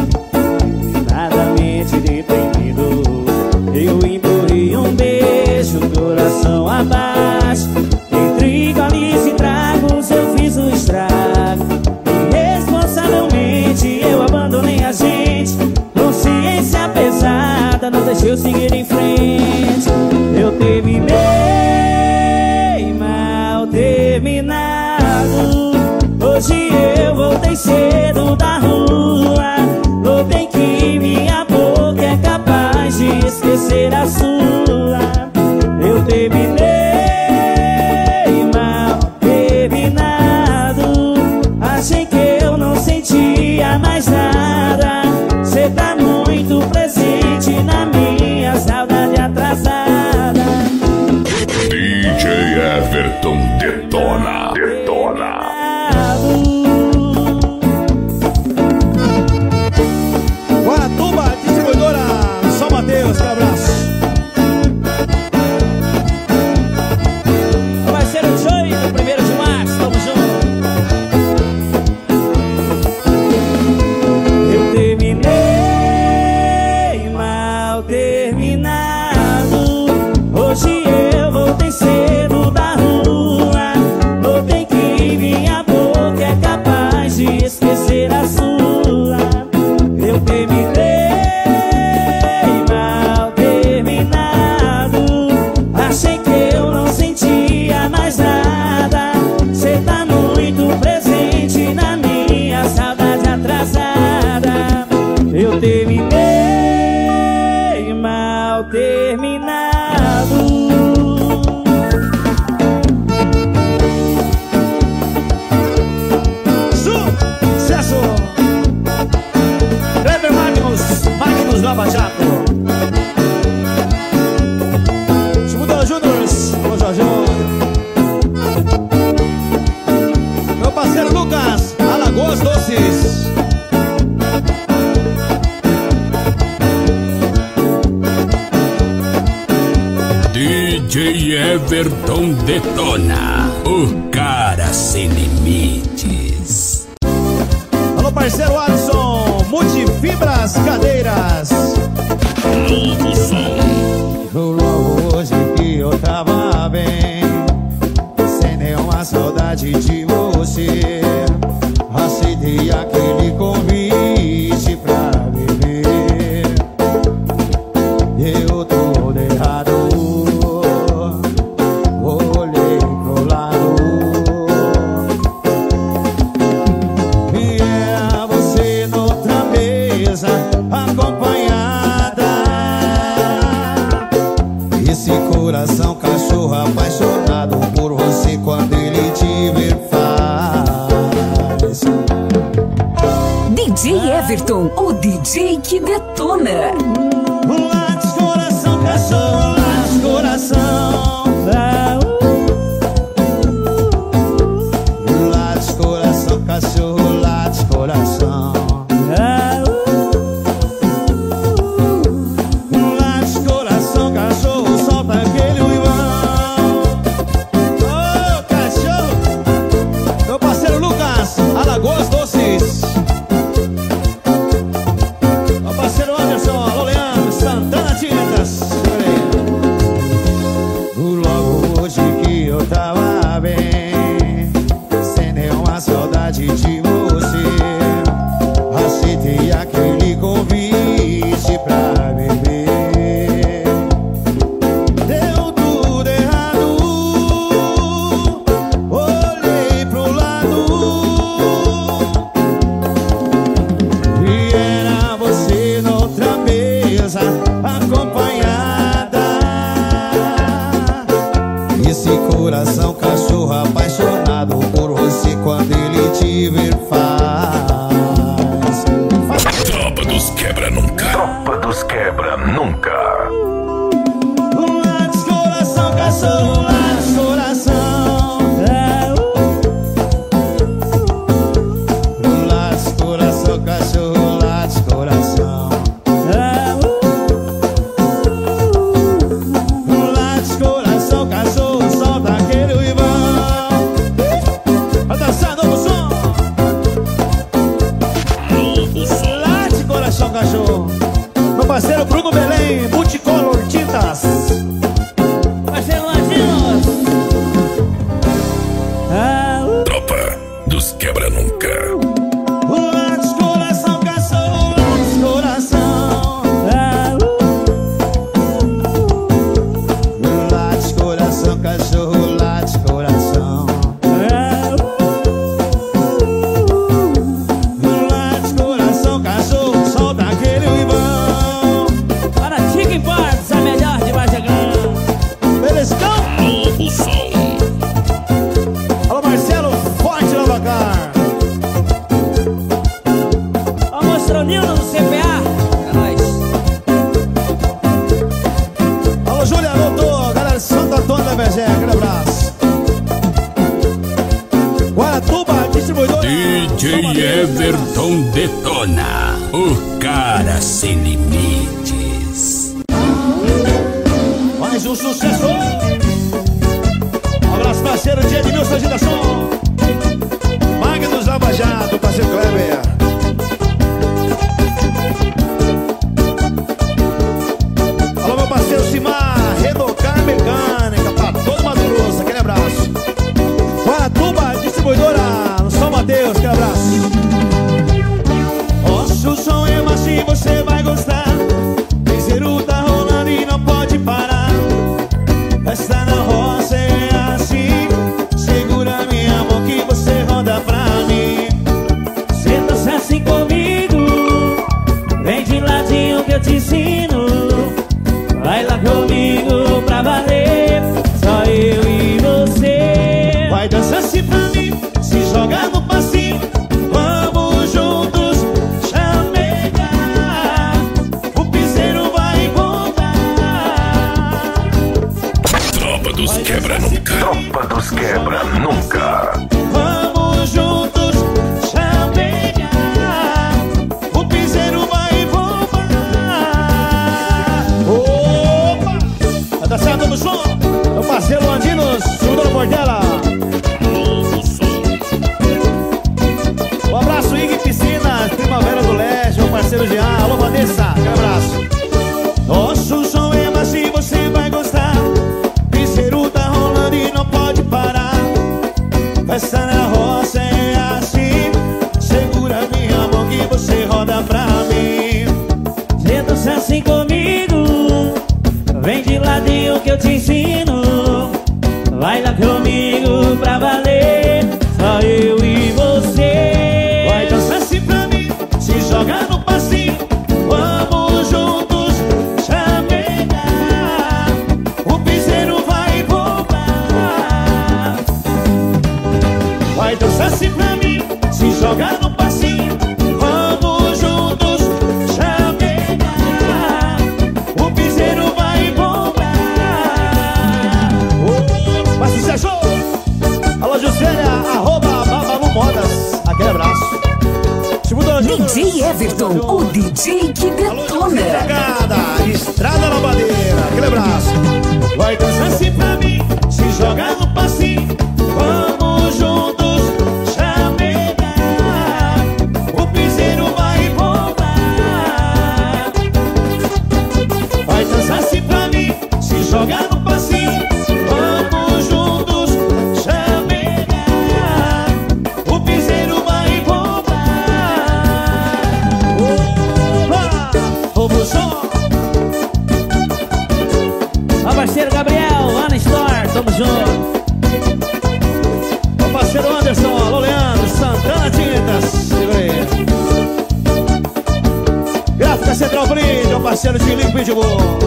deprimido. Eu empurrei um beijo, coração abaixo. Entre goles e tragos eu fiz o estrago. Irresponsavelmente eu abandonei a gente. Consciência pesada não deixou eu seguir em frente. Eu terminei mal terminado. Hoje eu voltei cedo da rua. Notei que minha boca é capaz de esquecer a sua. Eu terminei mal terminado. Achei que eu não sentia mais nada. Cê tá muito presente na minha saudade atrasada. D J Everton detona, detona. Guaratuba, distribuidora São Mateus, um abraço. Vai ser o Joey do primeiro de março, tamo junto. Eu terminei mal terminado. Hoje eu voltei cedo da rua. Notei que minha boca é capaz de esquecer a sua. Eu terminei mal terminado. Achei que eu não sentia mais nada. Cê tá muito presente na minha saudade atrasada. Eu terminei mal terminado. Sucesso! Kleber Magnus, Magnus Lava Jato. Distribuidora Júnior, ô Jorjão. Meu parceiro Lucas, Alagoas Doces. D J Everton detona, o cara sem limites. Alô, parceiro Alisson, Multifibras Cadeiras. Novo som. Rolou hoje que eu tava bem, sem nenhuma saudade de você. Aceitei aquele convite pra beber. Eu tô errado. Olhei pro lado. E é você noutra mesa, acompanhada. Esse coração cachorro apaixonado por você quando ele te ver faz. D J Everton, o D J que detona. Late coração, cachorro, late coração. Late coração, cachorro, late coração. Late coração, cachorro, solta aquele uivão. Ô, cachorro, meu parceiro Lucas, Alagoas Doces. Meu parceiro Anderson, alô Leandro, Santana Tintas. Logo hoje que eu tava bem, sem nenhuma saudade de você, aceitei aquele convite pra beber. Deu tudo errado, olhei pro lado e era você noutra mesa, acompanhada. Esse coração cachorro apaixonado por você quando ele te ver faz. Tropa dos quebra nunca. Tropa dos quebra nunca. Late coração, cachorro, late coração. Late coração, cachorro, late coração. Late coração, cachorro, solta aquele uivão. Vai dançar novo som. Late coração, cachorro. Meu parceiro Bruno Belém, Multicolor Tintas. Parceiro Ladinos. Tropa dos quebra nunca. Late coração, cachorro, late coração. Late coração, cachorro, late coração. Late coração, cachorro, solta aquele uivão. Para Chicken Parts, a melhor de Vargem Grande. Beliscão. Novo som. Alô Marcelo, forte Lavacar. Ó, Mostronildo do C P A. É nóis. Alô Júlia, doutor, galera de Santo Antônio da Bezé, aquele abraço. Guaratuba, distribuidor. D J Everton detona. O cara sem limites. Mais um sucesso. Um abraço parceiro de Edmilson Agitação. Magnus Lava Jato, parceiro Kleber. Alô meu parceiro Simar, Redocar Mecânica, pra todo Mato Grosso, aquele abraço. Guaratuba, distribuidora no São Mateus, aquele abraço. Nosso som é macio, você vai gostar. Terceiro tá rolando e não pode parar. Festa na roça é assim. Segura minha mão que você roda pra mim. Senta-se assim comigo, vem de ladinho que eu te ensino. Vai lá comigo pra valer, só eu e você. Vai dançar assim pra mim, se joga no passinho. Vamos juntos chamegar. O piseiro vai voltar. Tropa dos quebra nunca. Tropa dos quebra nunca. Vamos juntos chamegar. O piseiro vai voltar. Opa! Vai dançar no som. Meu parceiro Landinos, segura a Portela. Um abraço, Ig Piscina, Primavera do Leste, meu parceiro Jean. Alô, Vanessa, aquele abraço. Nosso som é macio, você vai gostar. Piseiro tá rolando e não pode parar. Festa Everton, o D J que detona. Estrada na Madeira, aquele abraço. Vai dançar assim pra mim, se jogar no passinho. Vamos juntos, chamegar. O piseiro vai voltar. Vai dançar assim pra mim, se jogar no passinho. Vamos juntos, chamegar. O piseiro vai voltar. Opa, novo som. Ó, parceiro Gabriel, lá na Store, tamo junto. Ó, parceiro Anderson, alô Leandro, Santana Tintas, segura aí. Gráfica Central Brinde, ó, parceiro de Limpo e de Boa.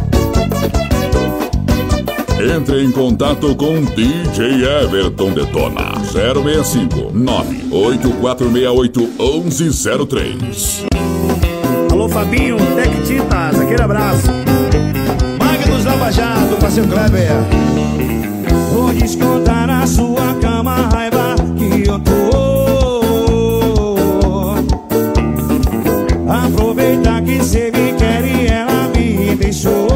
Entre em contato com D J Everton Detona. zero seis cinco nove oito quatro seis oito um um zero três. Alô Fabinho, Tec Tintas, aquele abraço. Magnus Lava Jato, parceiro Kleber. Vou descontar na sua cama a raiva que eu tô. Aproveitar que cê me quer e ela me deixou.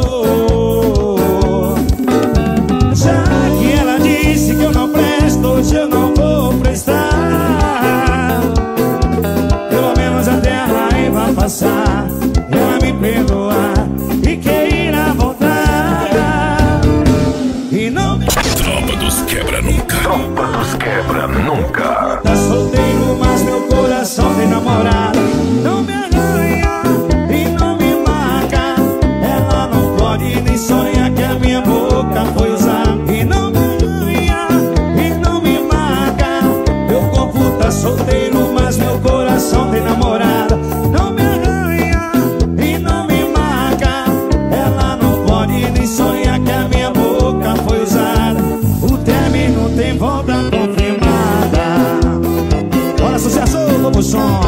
Já que ela disse que eu não presto, hoje eu não vou prestar. Pelo menos até a raiva passar, ela me perdoar e queira voltar. E não me... Tropa dos quebra nunca. Tropa dos quebra nunca. Tá solteiro, mas meu coração tem namorada. Não me arranha e não me marca. Ela não pode nem sonhar que a minha boca foi usar. E não me arranha e não me marca. Meu corpo tá solteiro, mas meu coração tem namorada. Não me arranha e não me marca. Ela não pode nem sonhar que a minha boca foi usada. O término tem volta confirmada. Olha, sucesso, novo som.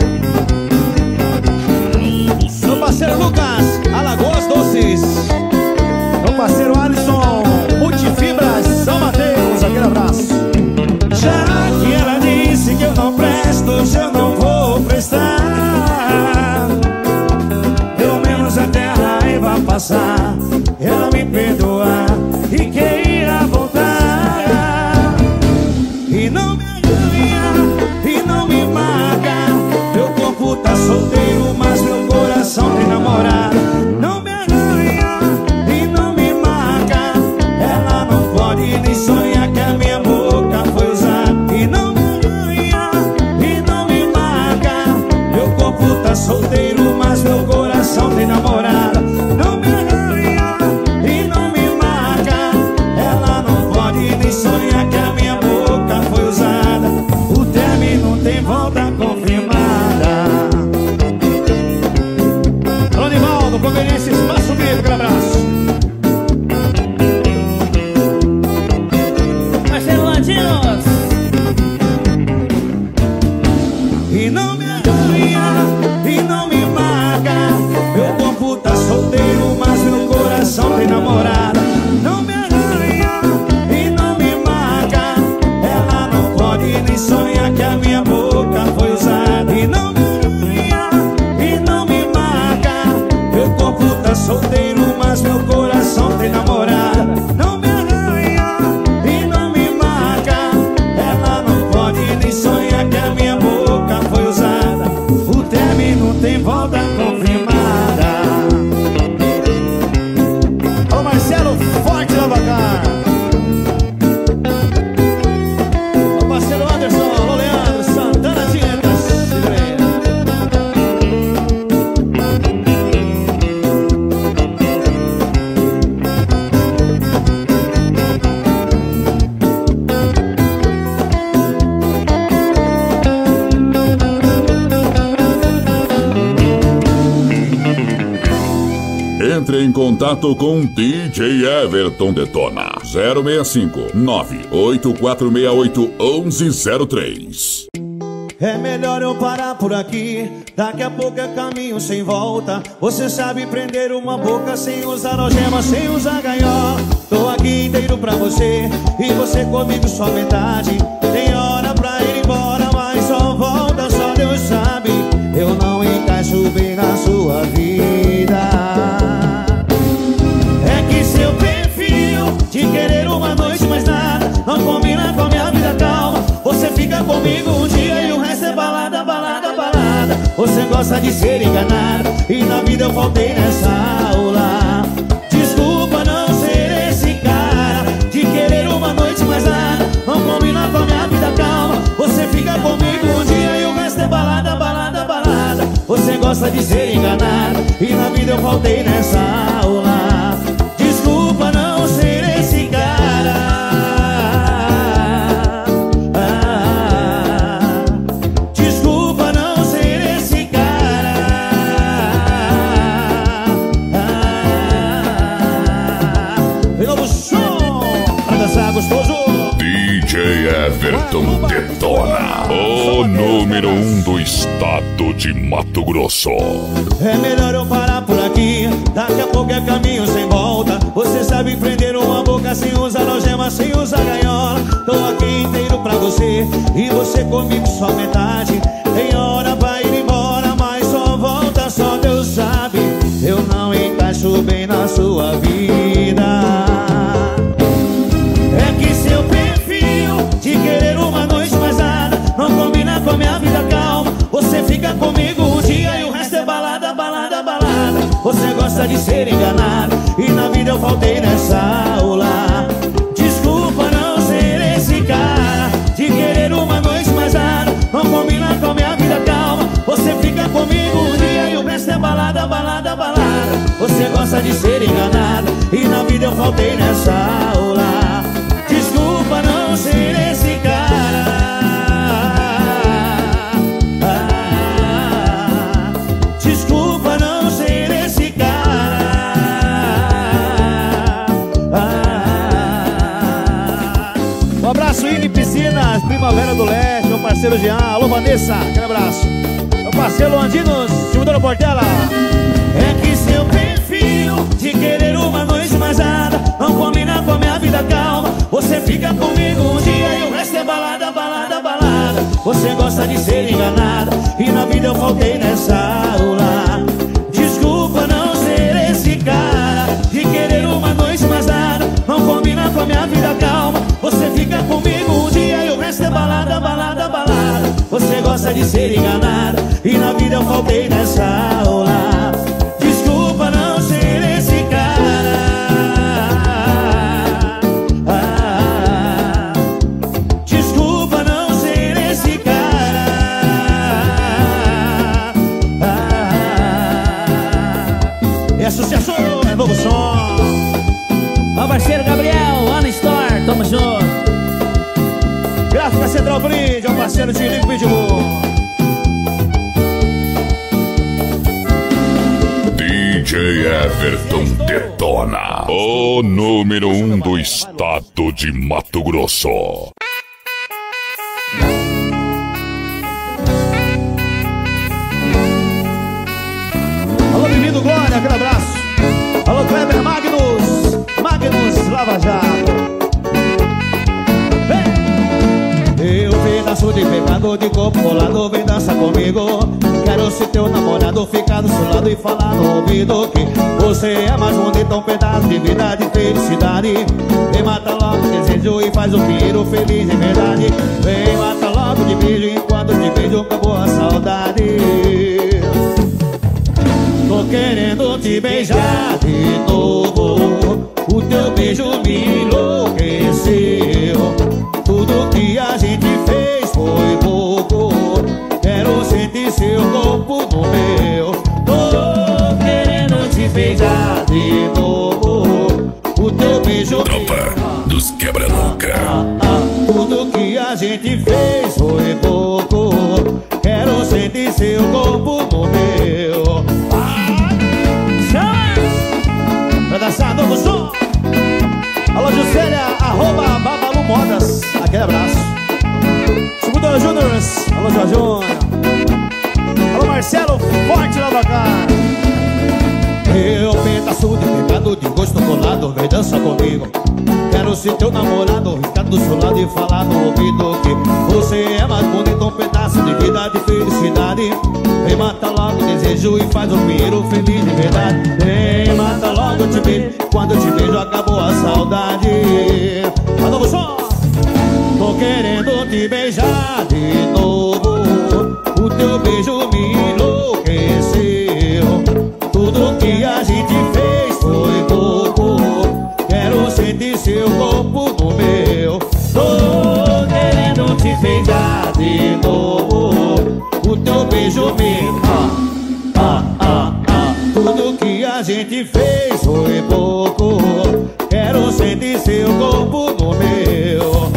Meu parceiro Lucas, Alagoas Doces. Meu parceiro Alisson, Multifibras, São Mateus, aquele abraço. Já que ela disse que eu não presto, hoje eu não vou prestar. Pelo menos até a raiva passar, ela me perdoar e queira voltar. E não me arranha e não me marca. Meu corpo tá solteiro, mas meu coração tem namorada. Não me arranha e não me marca. Ela não pode nem sonhar que a minha boca foi usada. E não me arranha e não me marca. Meu corpo tá solteiro, mas meu coração tem namorada. Não me arranha e não me marca. Ela não pode nem sonhar que a minha boca foi usada. O término tem volta confirmada. Alô, Nivaldo, conveniência, espaço vivo, aquele abraço. Parceiro Latinos. E não me arranha e não me marca. Meu corpo tá solteiro, mas meu coração tem namorada. Não me arranha e não me marca. Ela não pode nem sonhar que a minha boca foi usada. E não me arranha e não me marca. Meu corpo tá solteiro, mas meu coração tem namorada. Não me arranha e não me marca. Ela não pode nem sonhar que a minha boca foi usada. O término tem volta confirmada. Ô Marcelo Forte Lavacar. Ô parceiro Anderson, alô Leandro, Santana Tintas, segura aí. Entre em contato com D J Everton Detona. zero seis cinco nove oito quatro seis oito um um zero três. É melhor eu parar por aqui. Daqui a pouco é caminho sem volta. Você sabe prender uma boca sem usar algema, sem usar gaiola. Tô aqui inteiro pra você e você comigo só metade. Tem hora pra ir embora, mas só volta, só Deus sabe. Eu Você gosta de ser enganado e na vida eu faltei nessa aula. Desculpa não ser esse cara de querer uma noite mais nada. Não combina com a minha vida, calma. Você fica comigo um dia e o resto é balada, balada, balada. Você gosta de ser enganado e na vida eu faltei nessa aula. Desculpa não ser esse cara. Ah, desculpa não ser esse cara. Ah, de novo som pra dançar gostoso. D J Everton detona, o número um do estado de Mato Grosso. É melhor eu parar por aqui, daqui a pouco é caminho sem volta. Você sabe prender uma boca sem usar algema, sem usar gaiola. Tô aqui inteiro pra você e você comigo só metade. Tem hora pra ir embora, mas só volta, só Deus sabe. Eu não encaixo bem na sua vida. É que seu perfil de querer uma noite mais nada não combina com a minha vida, calma. Você fica comigo um dia e o resto é balada, balada, balada. Você gosta de ser enganado e na vida eu faltei nessa aula. Desculpa não ser esse cara de querer uma noite mais nada. Não combina com a minha vida, calma. Você fica comigo um dia e o resto é balada, balada, balada. Você gosta de ser enganado e na vida eu faltei nessa aula. Desculpa não ser esse cara. Ah, desculpa não ser esse cara. Ah. Um abraço, Ine Piscinas, Primavera do Leste, meu parceiro Jean. Alô, Vanessa, aquele abraço. Meu parceiro Andinos, Timotoro Portela. É que seu perfil de querer uma noite mais nada não combina com a minha vida, calma. Você fica comigo um dia e o resto é balada, balada, balada. Você gosta de ser enganada e na vida eu faltei nessa aula. Desculpa não ser esse cara de querer uma noite mais nada. Não combina com a minha vida, calma. Você fica comigo um dia e o resto é balada, balada, balada. Você gosta de ser enganada e na vida eu faltei nessa aula. Desculpa não ser esse cara. Ah, desculpa não ser esse cara. Ah, é sucesso, é novo som. Ó, parceiro Gabriel, Ana Store, tamo junto. Gráfica Central Brinde, é o parceiro de Lico Pitbull. D J Everton detona, o número um do estado de Mato Grosso. Alô, bem-vindo, Glória, aquele abraço. Alô, Kleber Magnus, Magnus Lava Jato. Eu, pedaço de pecador, de corpo colado, vem dançar comigo. Quero ser teu namorado, ficar do seu lado e falar no ouvido que você é mais bonito, um pedaço de vida, de felicidade. Vem mata logo o desejo e faz o pinheiro feliz de verdade. Vem mata logo de beijo, enquanto te beijo acabou a saudade. Tô querendo te beijar de novo, o teu beijo me enlouqueceu. Tudo que a gente fez foi pouco, quero sentir seu corpo no meu. Tô querendo te beijar de novo, o teu beijo Tropa dos quebra-louca. Tudo que a gente fez foi pouco, quero sentir seu corpo no meu. Chama! Pra dançar novo som. Alô, Juscelia, arroba Babalu Modas. Aquele abraço. Subudor Júnior. Alô, Jorge Júnior. Alô, Marcelo, forte lá pra cá. Eu, pedaço de pecado, de gosto colado, vem dançar comigo. Quero ser teu namorado, ficar do seu lado e falar no ouvido que você é mais bonito, um pedaço de vida, de felicidade. Vem mata logo o desejo e faz o pinheiro feliz de verdade. Vem mata logo, eu te beijo, quando eu te beijo acabou a saudade. A novo som. Tô querendo te beijar de novo, o teu beijo me enlouqueceu. seu corpo no meu. Tô querendo te beijar de novo. O teu beijo me... Ah, ah, ah, ah. Tudo que a gente fez foi pouco. Quero sentir seu corpo no meu.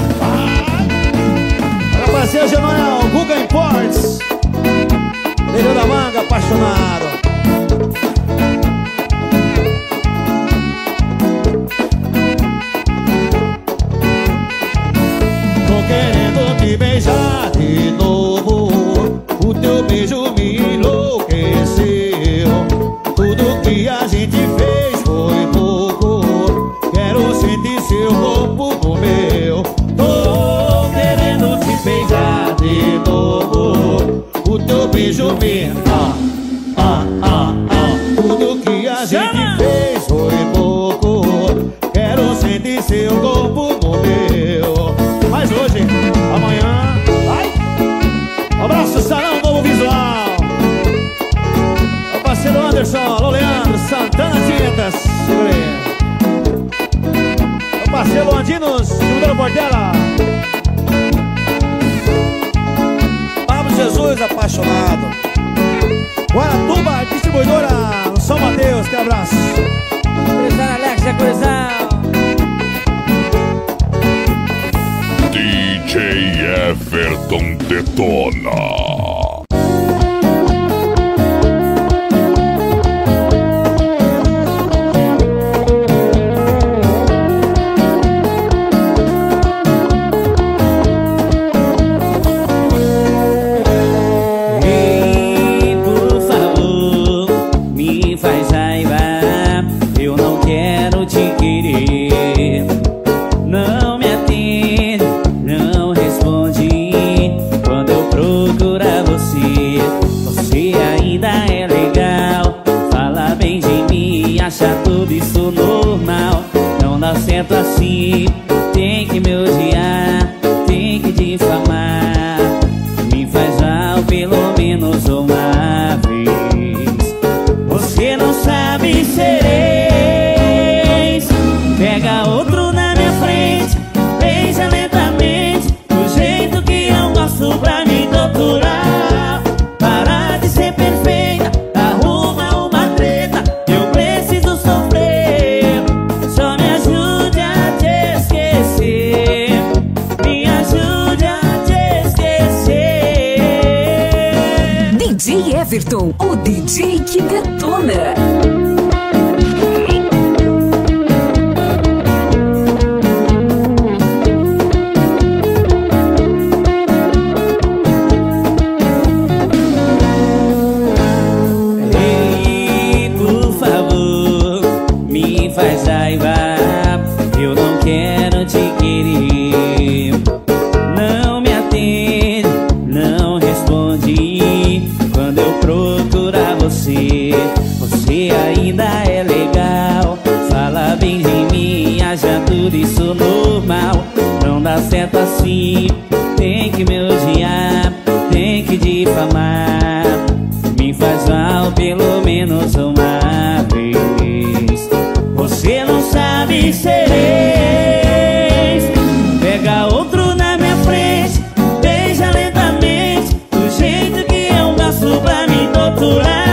Para parceiro Genoel, Guga Imports, Leiro da Manga, apaixonado. Tô querendo te beijar de novo. O teu beijo me enlouqueceu. Tudo que a gente fez foi pouco. Quero sentir seu corpo no meu. Tô querendo te beijar de novo. O teu beijo me... Ah, ah, ah, ah. Tudo que a gente fez foi pouco. Quero sentir seu corpo no meu. Mas hoje, amanhã, vai. Abraço, Salão, novo visual. O parceiro Anderson, alô Leandro, Santana Tintas. Segura aí. O parceiro Andinos, Júlio Portela. Pablo Jesus, apaixonado. Guaratuba, distribuidora São Mateus, que abraço. Curizão, Alex, é Curizão. D J Everton detona. Certo assim, tem que me odiar, tem que difamar. Me faz mal pelo menos uma vez. Você não sabe ser ex. Pega outro na minha frente, beija lentamente, do jeito que eu gosto pra me torturar. Para de ser perfeita, arruma uma treta, eu preciso sofrer. Só me ajude a te esquecer, me ajude a te esquecer. D J Everton, o D J que detona. Você ainda é legal, fala bem de mim, acha tudo isso normal. Não dá certo assim, tem que me odiar, tem que difamar. Me faz mal pelo menos uma vez. Você não sabe ser ex. Pega outro na minha frente, beija lentamente, do jeito que eu gosto pra me torturar.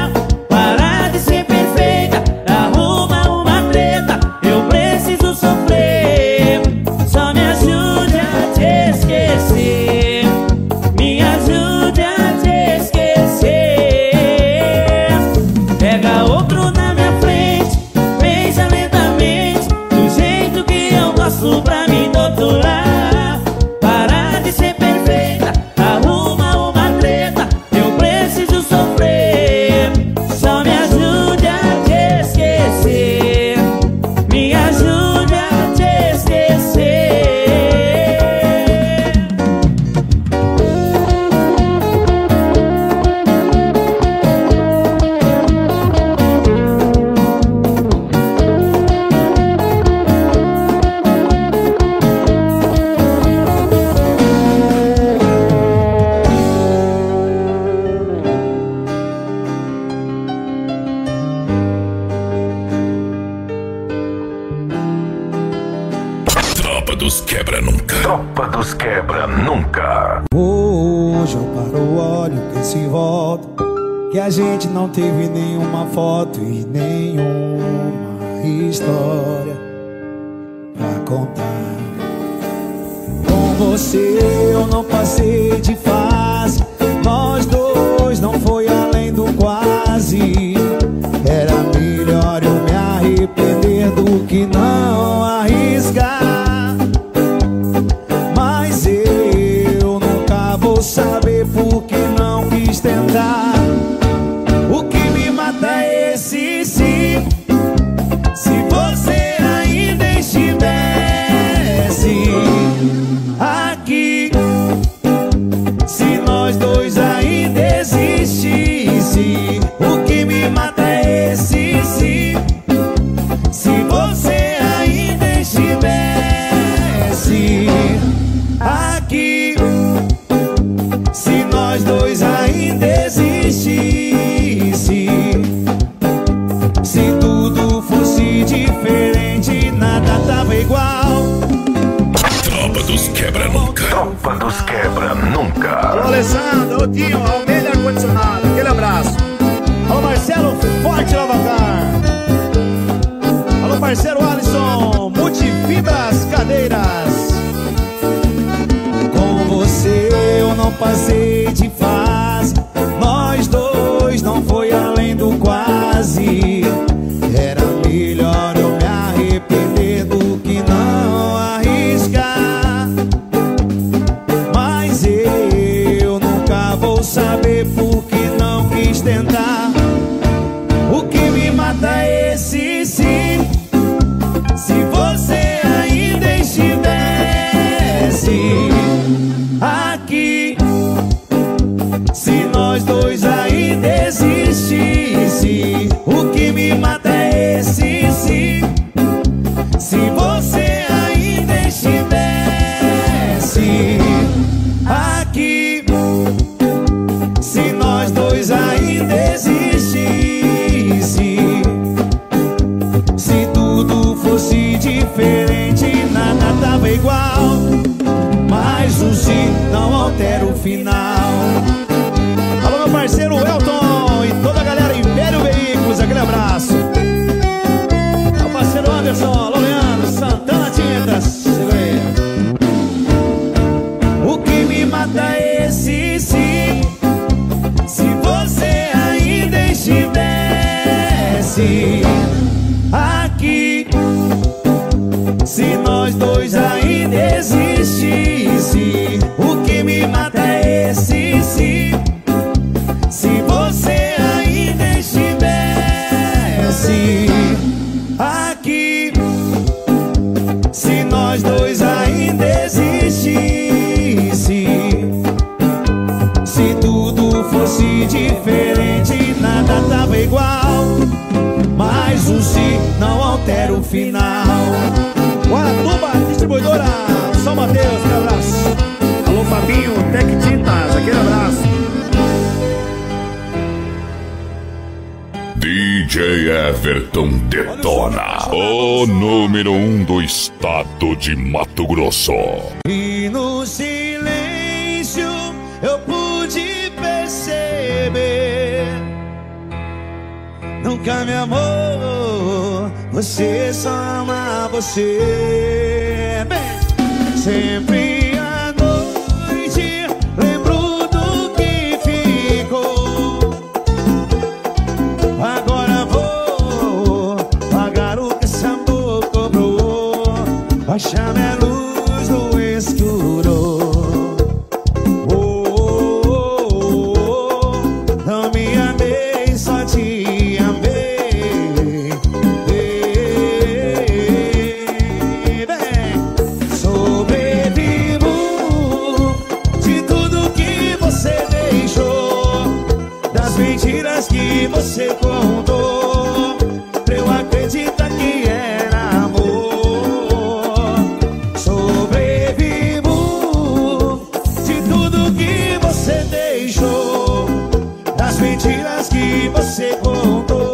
Pra me torturar, para de ser perfeita, arruma uma treta, eu preciso sofrer. Só me ajude a te esquecer, me ajude a te esquecer. Tropa dos Quebra Nunca. Tropa dos Quebra Nunca. Hoje eu paro, olho, penso e volto, que a gente não teve nenhuma foto e nenhuma história pra contar. Com você eu não passei de fase, nós dois não foi além do quase. Era melhor eu me arrepender do que não arriscar. Mas eu nunca vou saber por que não quis tentar. O que me mata é esse sim. Se você ainda estivesse aqui, se nós dois ainda existisse. O que me mata é esse sim. Se você ainda estivesse aqui, se nós dois ainda existisse. Se tudo fosse diferente, nada tava igual. Tropa dos Quebra Nunca. Tropa dos Quebra Nunca. Alô, Alessandro, ô Dinho, Almeida Ar-Condicionado, aquele abraço. Alô, Marcelo, Forte Lavacar. Alô, parceiro Alisson, Multifibras Cadeiras. Com você eu não passei de fase, nós dois não foi além do quase. Era melhor eu me arrepender do que não arriscar. Mas eu nunca vou saber por que não quis tentar. O que me mata é esse sim. Se você ainda estivesse aqui, se nós dois ainda existisse. O que me mata é esse sim. Se você ainda estivesse aqui, se nós dois ainda existisse. Se tudo fosse diferente, nada tava igual. Mas o sim não altera o final. Alô, meu parceiro Elton e toda a galera Império Veículos, aquele abraço. Alô, parceiro Anderson, alô, Leandro, Santana Tintas, segura aí. O que me mata é esse sim. Se você ainda estivesse aqui, se nós dois ainda existisse. O que me mata é esse sim. Se você ainda estivesse aqui, se nós dois ainda existisse. Se tudo fosse diferente, nada tava igual. Mas o sim não altera o final. Guaratuba, distribuidora São Mateus, aquele abraço. Alô, Fabinho, Tec Tintas, aquele abraço. D J Everton detona, o número um do estado de Mato Grosso. E no silêncio eu pude perceber, nunca me amou, você só ama você. Bem, sempre à noite lembro do que ficou. Agora vou pagar o que essa boca cobrou. Baixar minha luz no escuro. Oh, oh, oh, oh. Não me amei, só te amei. Ei, bem, sobrevivo de tudo que você deixou, das mentiras que você contou, pra eu acreditar que era amor. Sobrevivo de tudo que você deixou, das mentiras que você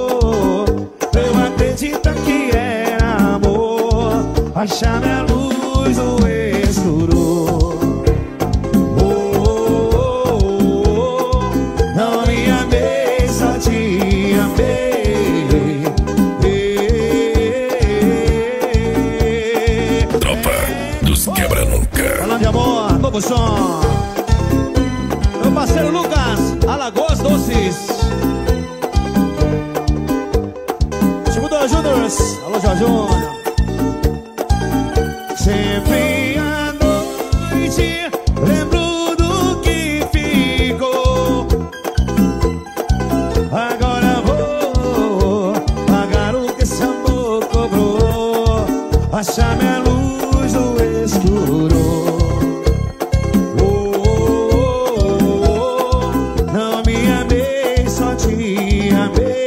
contou, pra eu acreditar que era amor. Achar minha luz luz do escuro. Oh, oh, oh, oh. Não me amei, só te amei. Tropa dos quebra-nunca. Falando de amor, novo som. Meu parceiro Lucas, Alagoas Doces. Segundo Júnior, alô Jorge Júnior. Sempre à noite lembro do que ficou. Agora vou pagar o que esse amor cobrou. Achar minha luz no escuro. Oh, oh, oh, oh. Não me amei, só te amei.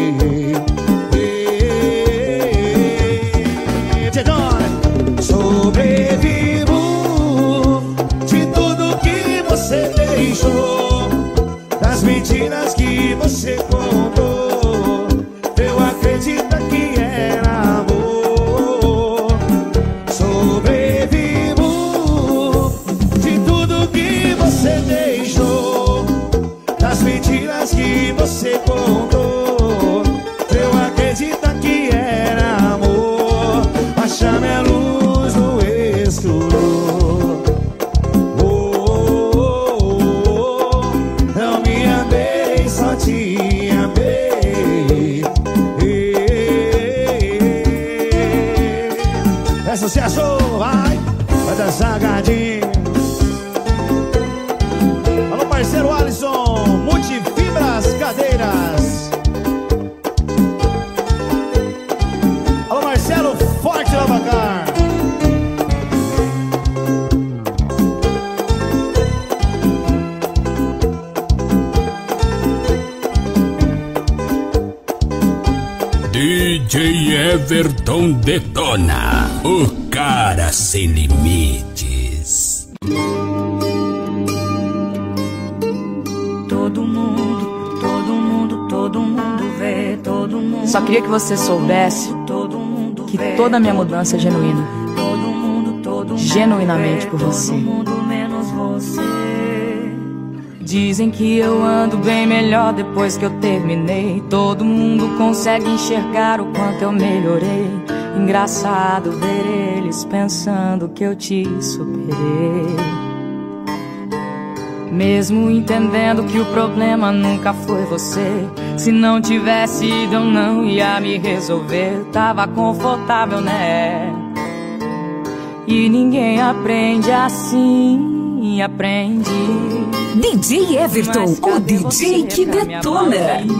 Sobrevivo de tudo que você deixou, das mentiras que você contou. Eu acredito que era amor. Sobrevivo de tudo que você deixou, das mentiras que você contou. Eu acredito que era amor. Achar minha luz no escuro. Oh, oh, oh, oh. Não me amei, só te amei. É sucesso, vai, vai dançar gadinho. Alô parceiro Alisson, Multifibras Cadeiras. Alô Marcelo, Forte Lavacar. D J Everton detona, o cara sem limites. Todo mundo, todo mundo, todo mundo vê, todo mundo. Só queria que você soubesse que toda a minha mudança é genuína. Genuinamente por você. Dizem que eu ando bem melhor depois que eu terminei. Todo mundo consegue enxergar o quanto eu melhorei. Engraçado ver eles pensando que eu te superei. Mesmo entendendo que o problema nunca foi você. Se não tivesse ido eu não ia me resolver. Tava confortável, né? E ninguém aprende assim, aprende. D J Everton, o D J que detona.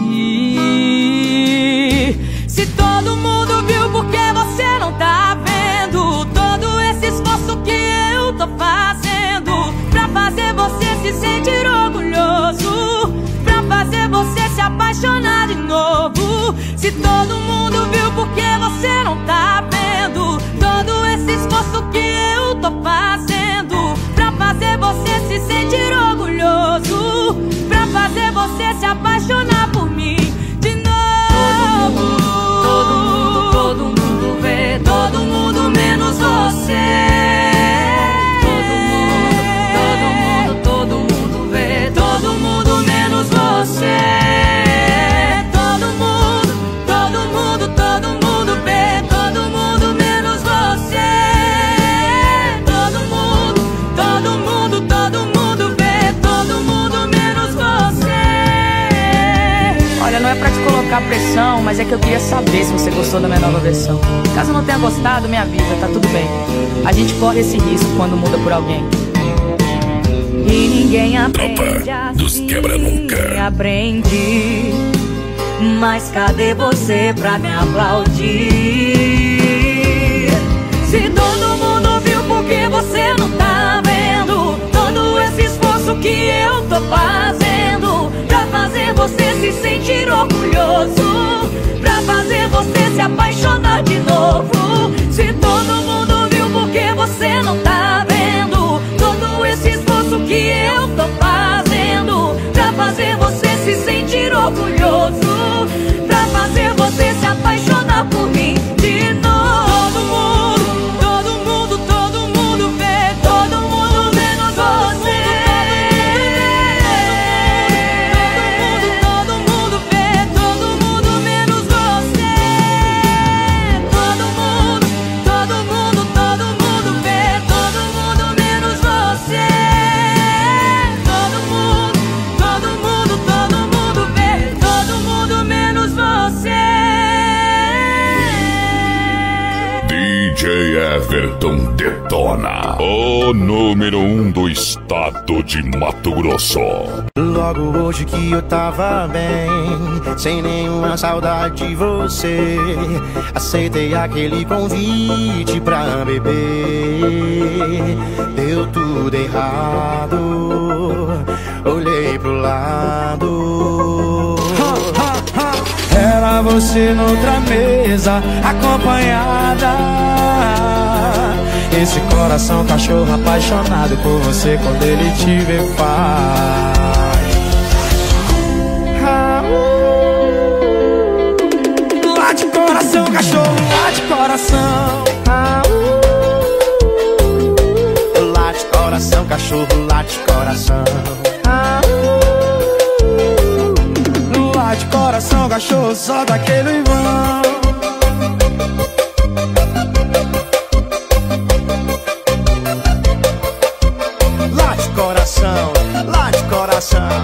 Se todo mundo viu, por que você não tá vendo? Todo esse esforço que eu tô fazendo pra fazer você se sentir orgulhoso, pra fazer você se apaixonar de novo. Se todo mundo viu, por que você não tá vendo? Todo esse esforço que eu tô fazendo pra fazer você se sentir orgulhoso, pra fazer você se apaixonar por mim de novo. Todo mundo, todo mundo vê, todo mundo menos você. Todo mundo, todo mundo, todo mundo vê, todo mundo menos você. Todo mundo, todo mundo, todo mundo vê, todo mundo menos você. Todo mundo, todo mundo, todo mundo vê, todo mundo menos você. Olha, não é pra te colocar pressão, mas é que eu queria saber se você gostou da minha nova versão. Caso não tenha gostado, me avisa, tá tudo bem. A gente corre esse risco quando muda por alguém. E ninguém aprende assim, aprende. Mas cadê você pra me aplaudir? Se todo mundo viu, por que você não tá vendo? Todo esse esforço que eu tô fazendo pra fazer você se sentir orgulhoso, pra fazer você se apaixonar de novo. Se todo mundo viu, por que você não tá vendo? Todo esse esforço que eu tô fazendo pra fazer você se sentir orgulhoso, pra fazer você se apaixonar por mim de novo. Todo mundo, todo mundo, todo Everton Detona, o número um do estado de Mato Grosso. Logo hoje que eu tava bem, sem nenhuma saudade de você, aceitei aquele convite pra beber. Deu tudo errado, olhei pro lado. Era você noutra mesa, acompanhada. Esse coração cachorro apaixonado por você quando ele te vê faz. Ah, uh, lá de coração, cachorro, lá de coração. Ah, uh, lá de coração, cachorro, lá de coração. Ah, uh, lá de coração, cachorro, só daquele vão. Lá de coração, lá de coração.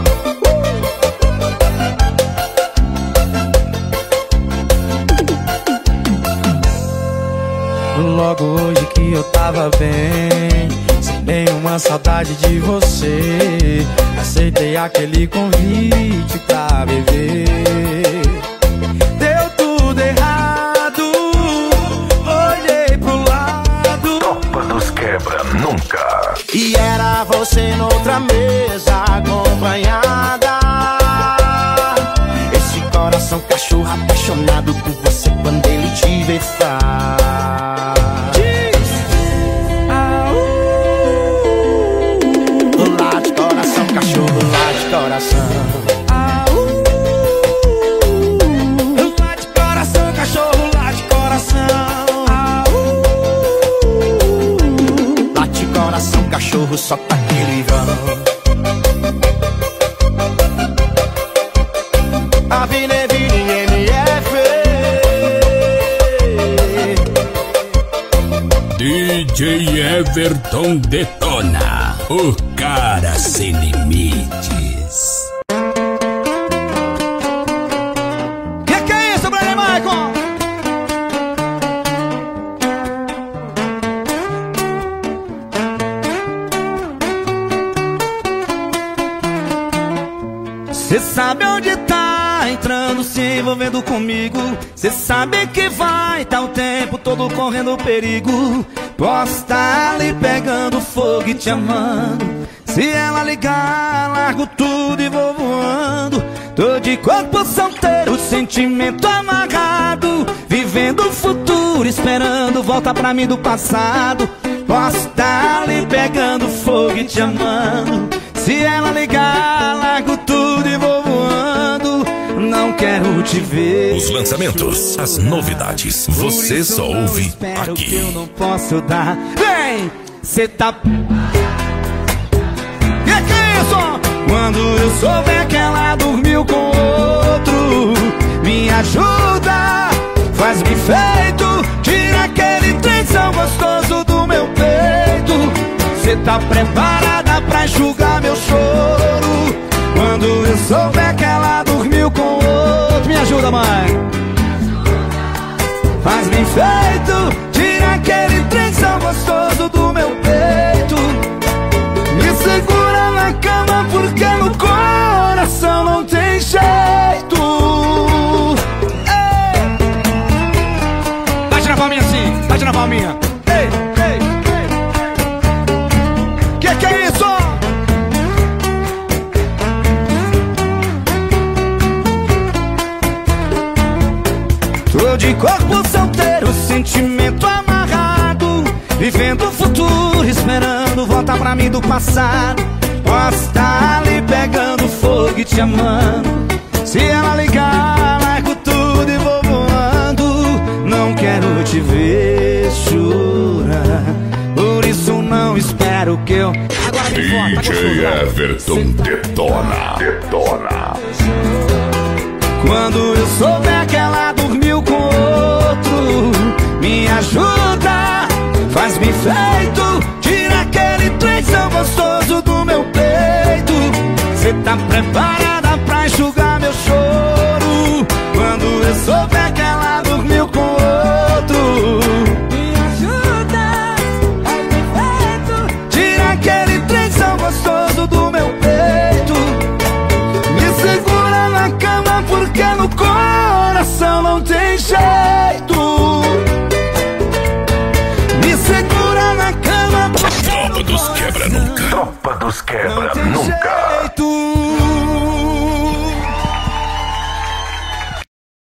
Logo hoje que eu tava bem, sem nenhuma saudade de você, aceitei aquele convite pra beber. Deu tudo errado, olhei pro lado. Tropa dos Quebra Nunca. E era você noutra mesa, acompanhada. Esse coração cachorro apaixonado por você quando ele te vê faz. Lá de coração, cachorro, lá de coração. Ah, uh, lá de coração, cachorro, lá de coração. Ah, uh, lá de coração, cachorro, só tá aquele vão. Avenida M F D J Everton Detona, o cara sem limites. Que que é isso, Brian Michael? Cê sabe onde tá entrando, se envolvendo comigo. Cê sabe que vai tá o tempo todo correndo perigo. Posso tá ali pegando fogo e te amando. Se ela ligar, largo tudo e vou voando. Tô de corpo solteiro, sentimento amarrado, vivendo o futuro, esperando volta pra mim do passado. Posso tá ali pegando fogo e te amando. Se ela ligar, largo tudo e vou voando. Não quero te ver. Os lançamentos, as novidades, você só ouve aqui. Que eu não posso dar. Vem, cê tá... Que que é isso? Quando eu souber que ela dormiu com outro, me ajuda, faz-me feito, tira aquele trenzão gostoso do meu peito. Cê tá preparada pra enxugar meu choro? Quando eu souber que ela dormiu com outro, me ajuda, mãe. Faz bem feito, tira aquele trenzão gostoso do meu peito. Me segura na cama porque no coração não tem jeito. Ei! Bate na palminha assim, bate na palminha. Ei, ei, ei. Que que é isso? Tô de corpo solteiro, sentimento amarrado, vivendo o futuro, esperando volta pra mim do passado. Posso estar ali pegando fogo e te amando. Se ela ligar, largo tudo e vou voando. Não quero te ver chorar, por isso não espero que eu... D J Everton Detona, Detona. Quando eu souber que ela dormiu com outro, me ajuda, faz-me feito, tira aquele trenzão gostoso do meu peito. Cê tá preparada pra enxugar meu choro? Quando eu souber que ela dormiu com outro, me ajuda, nos quebra não tem nunca. jeito.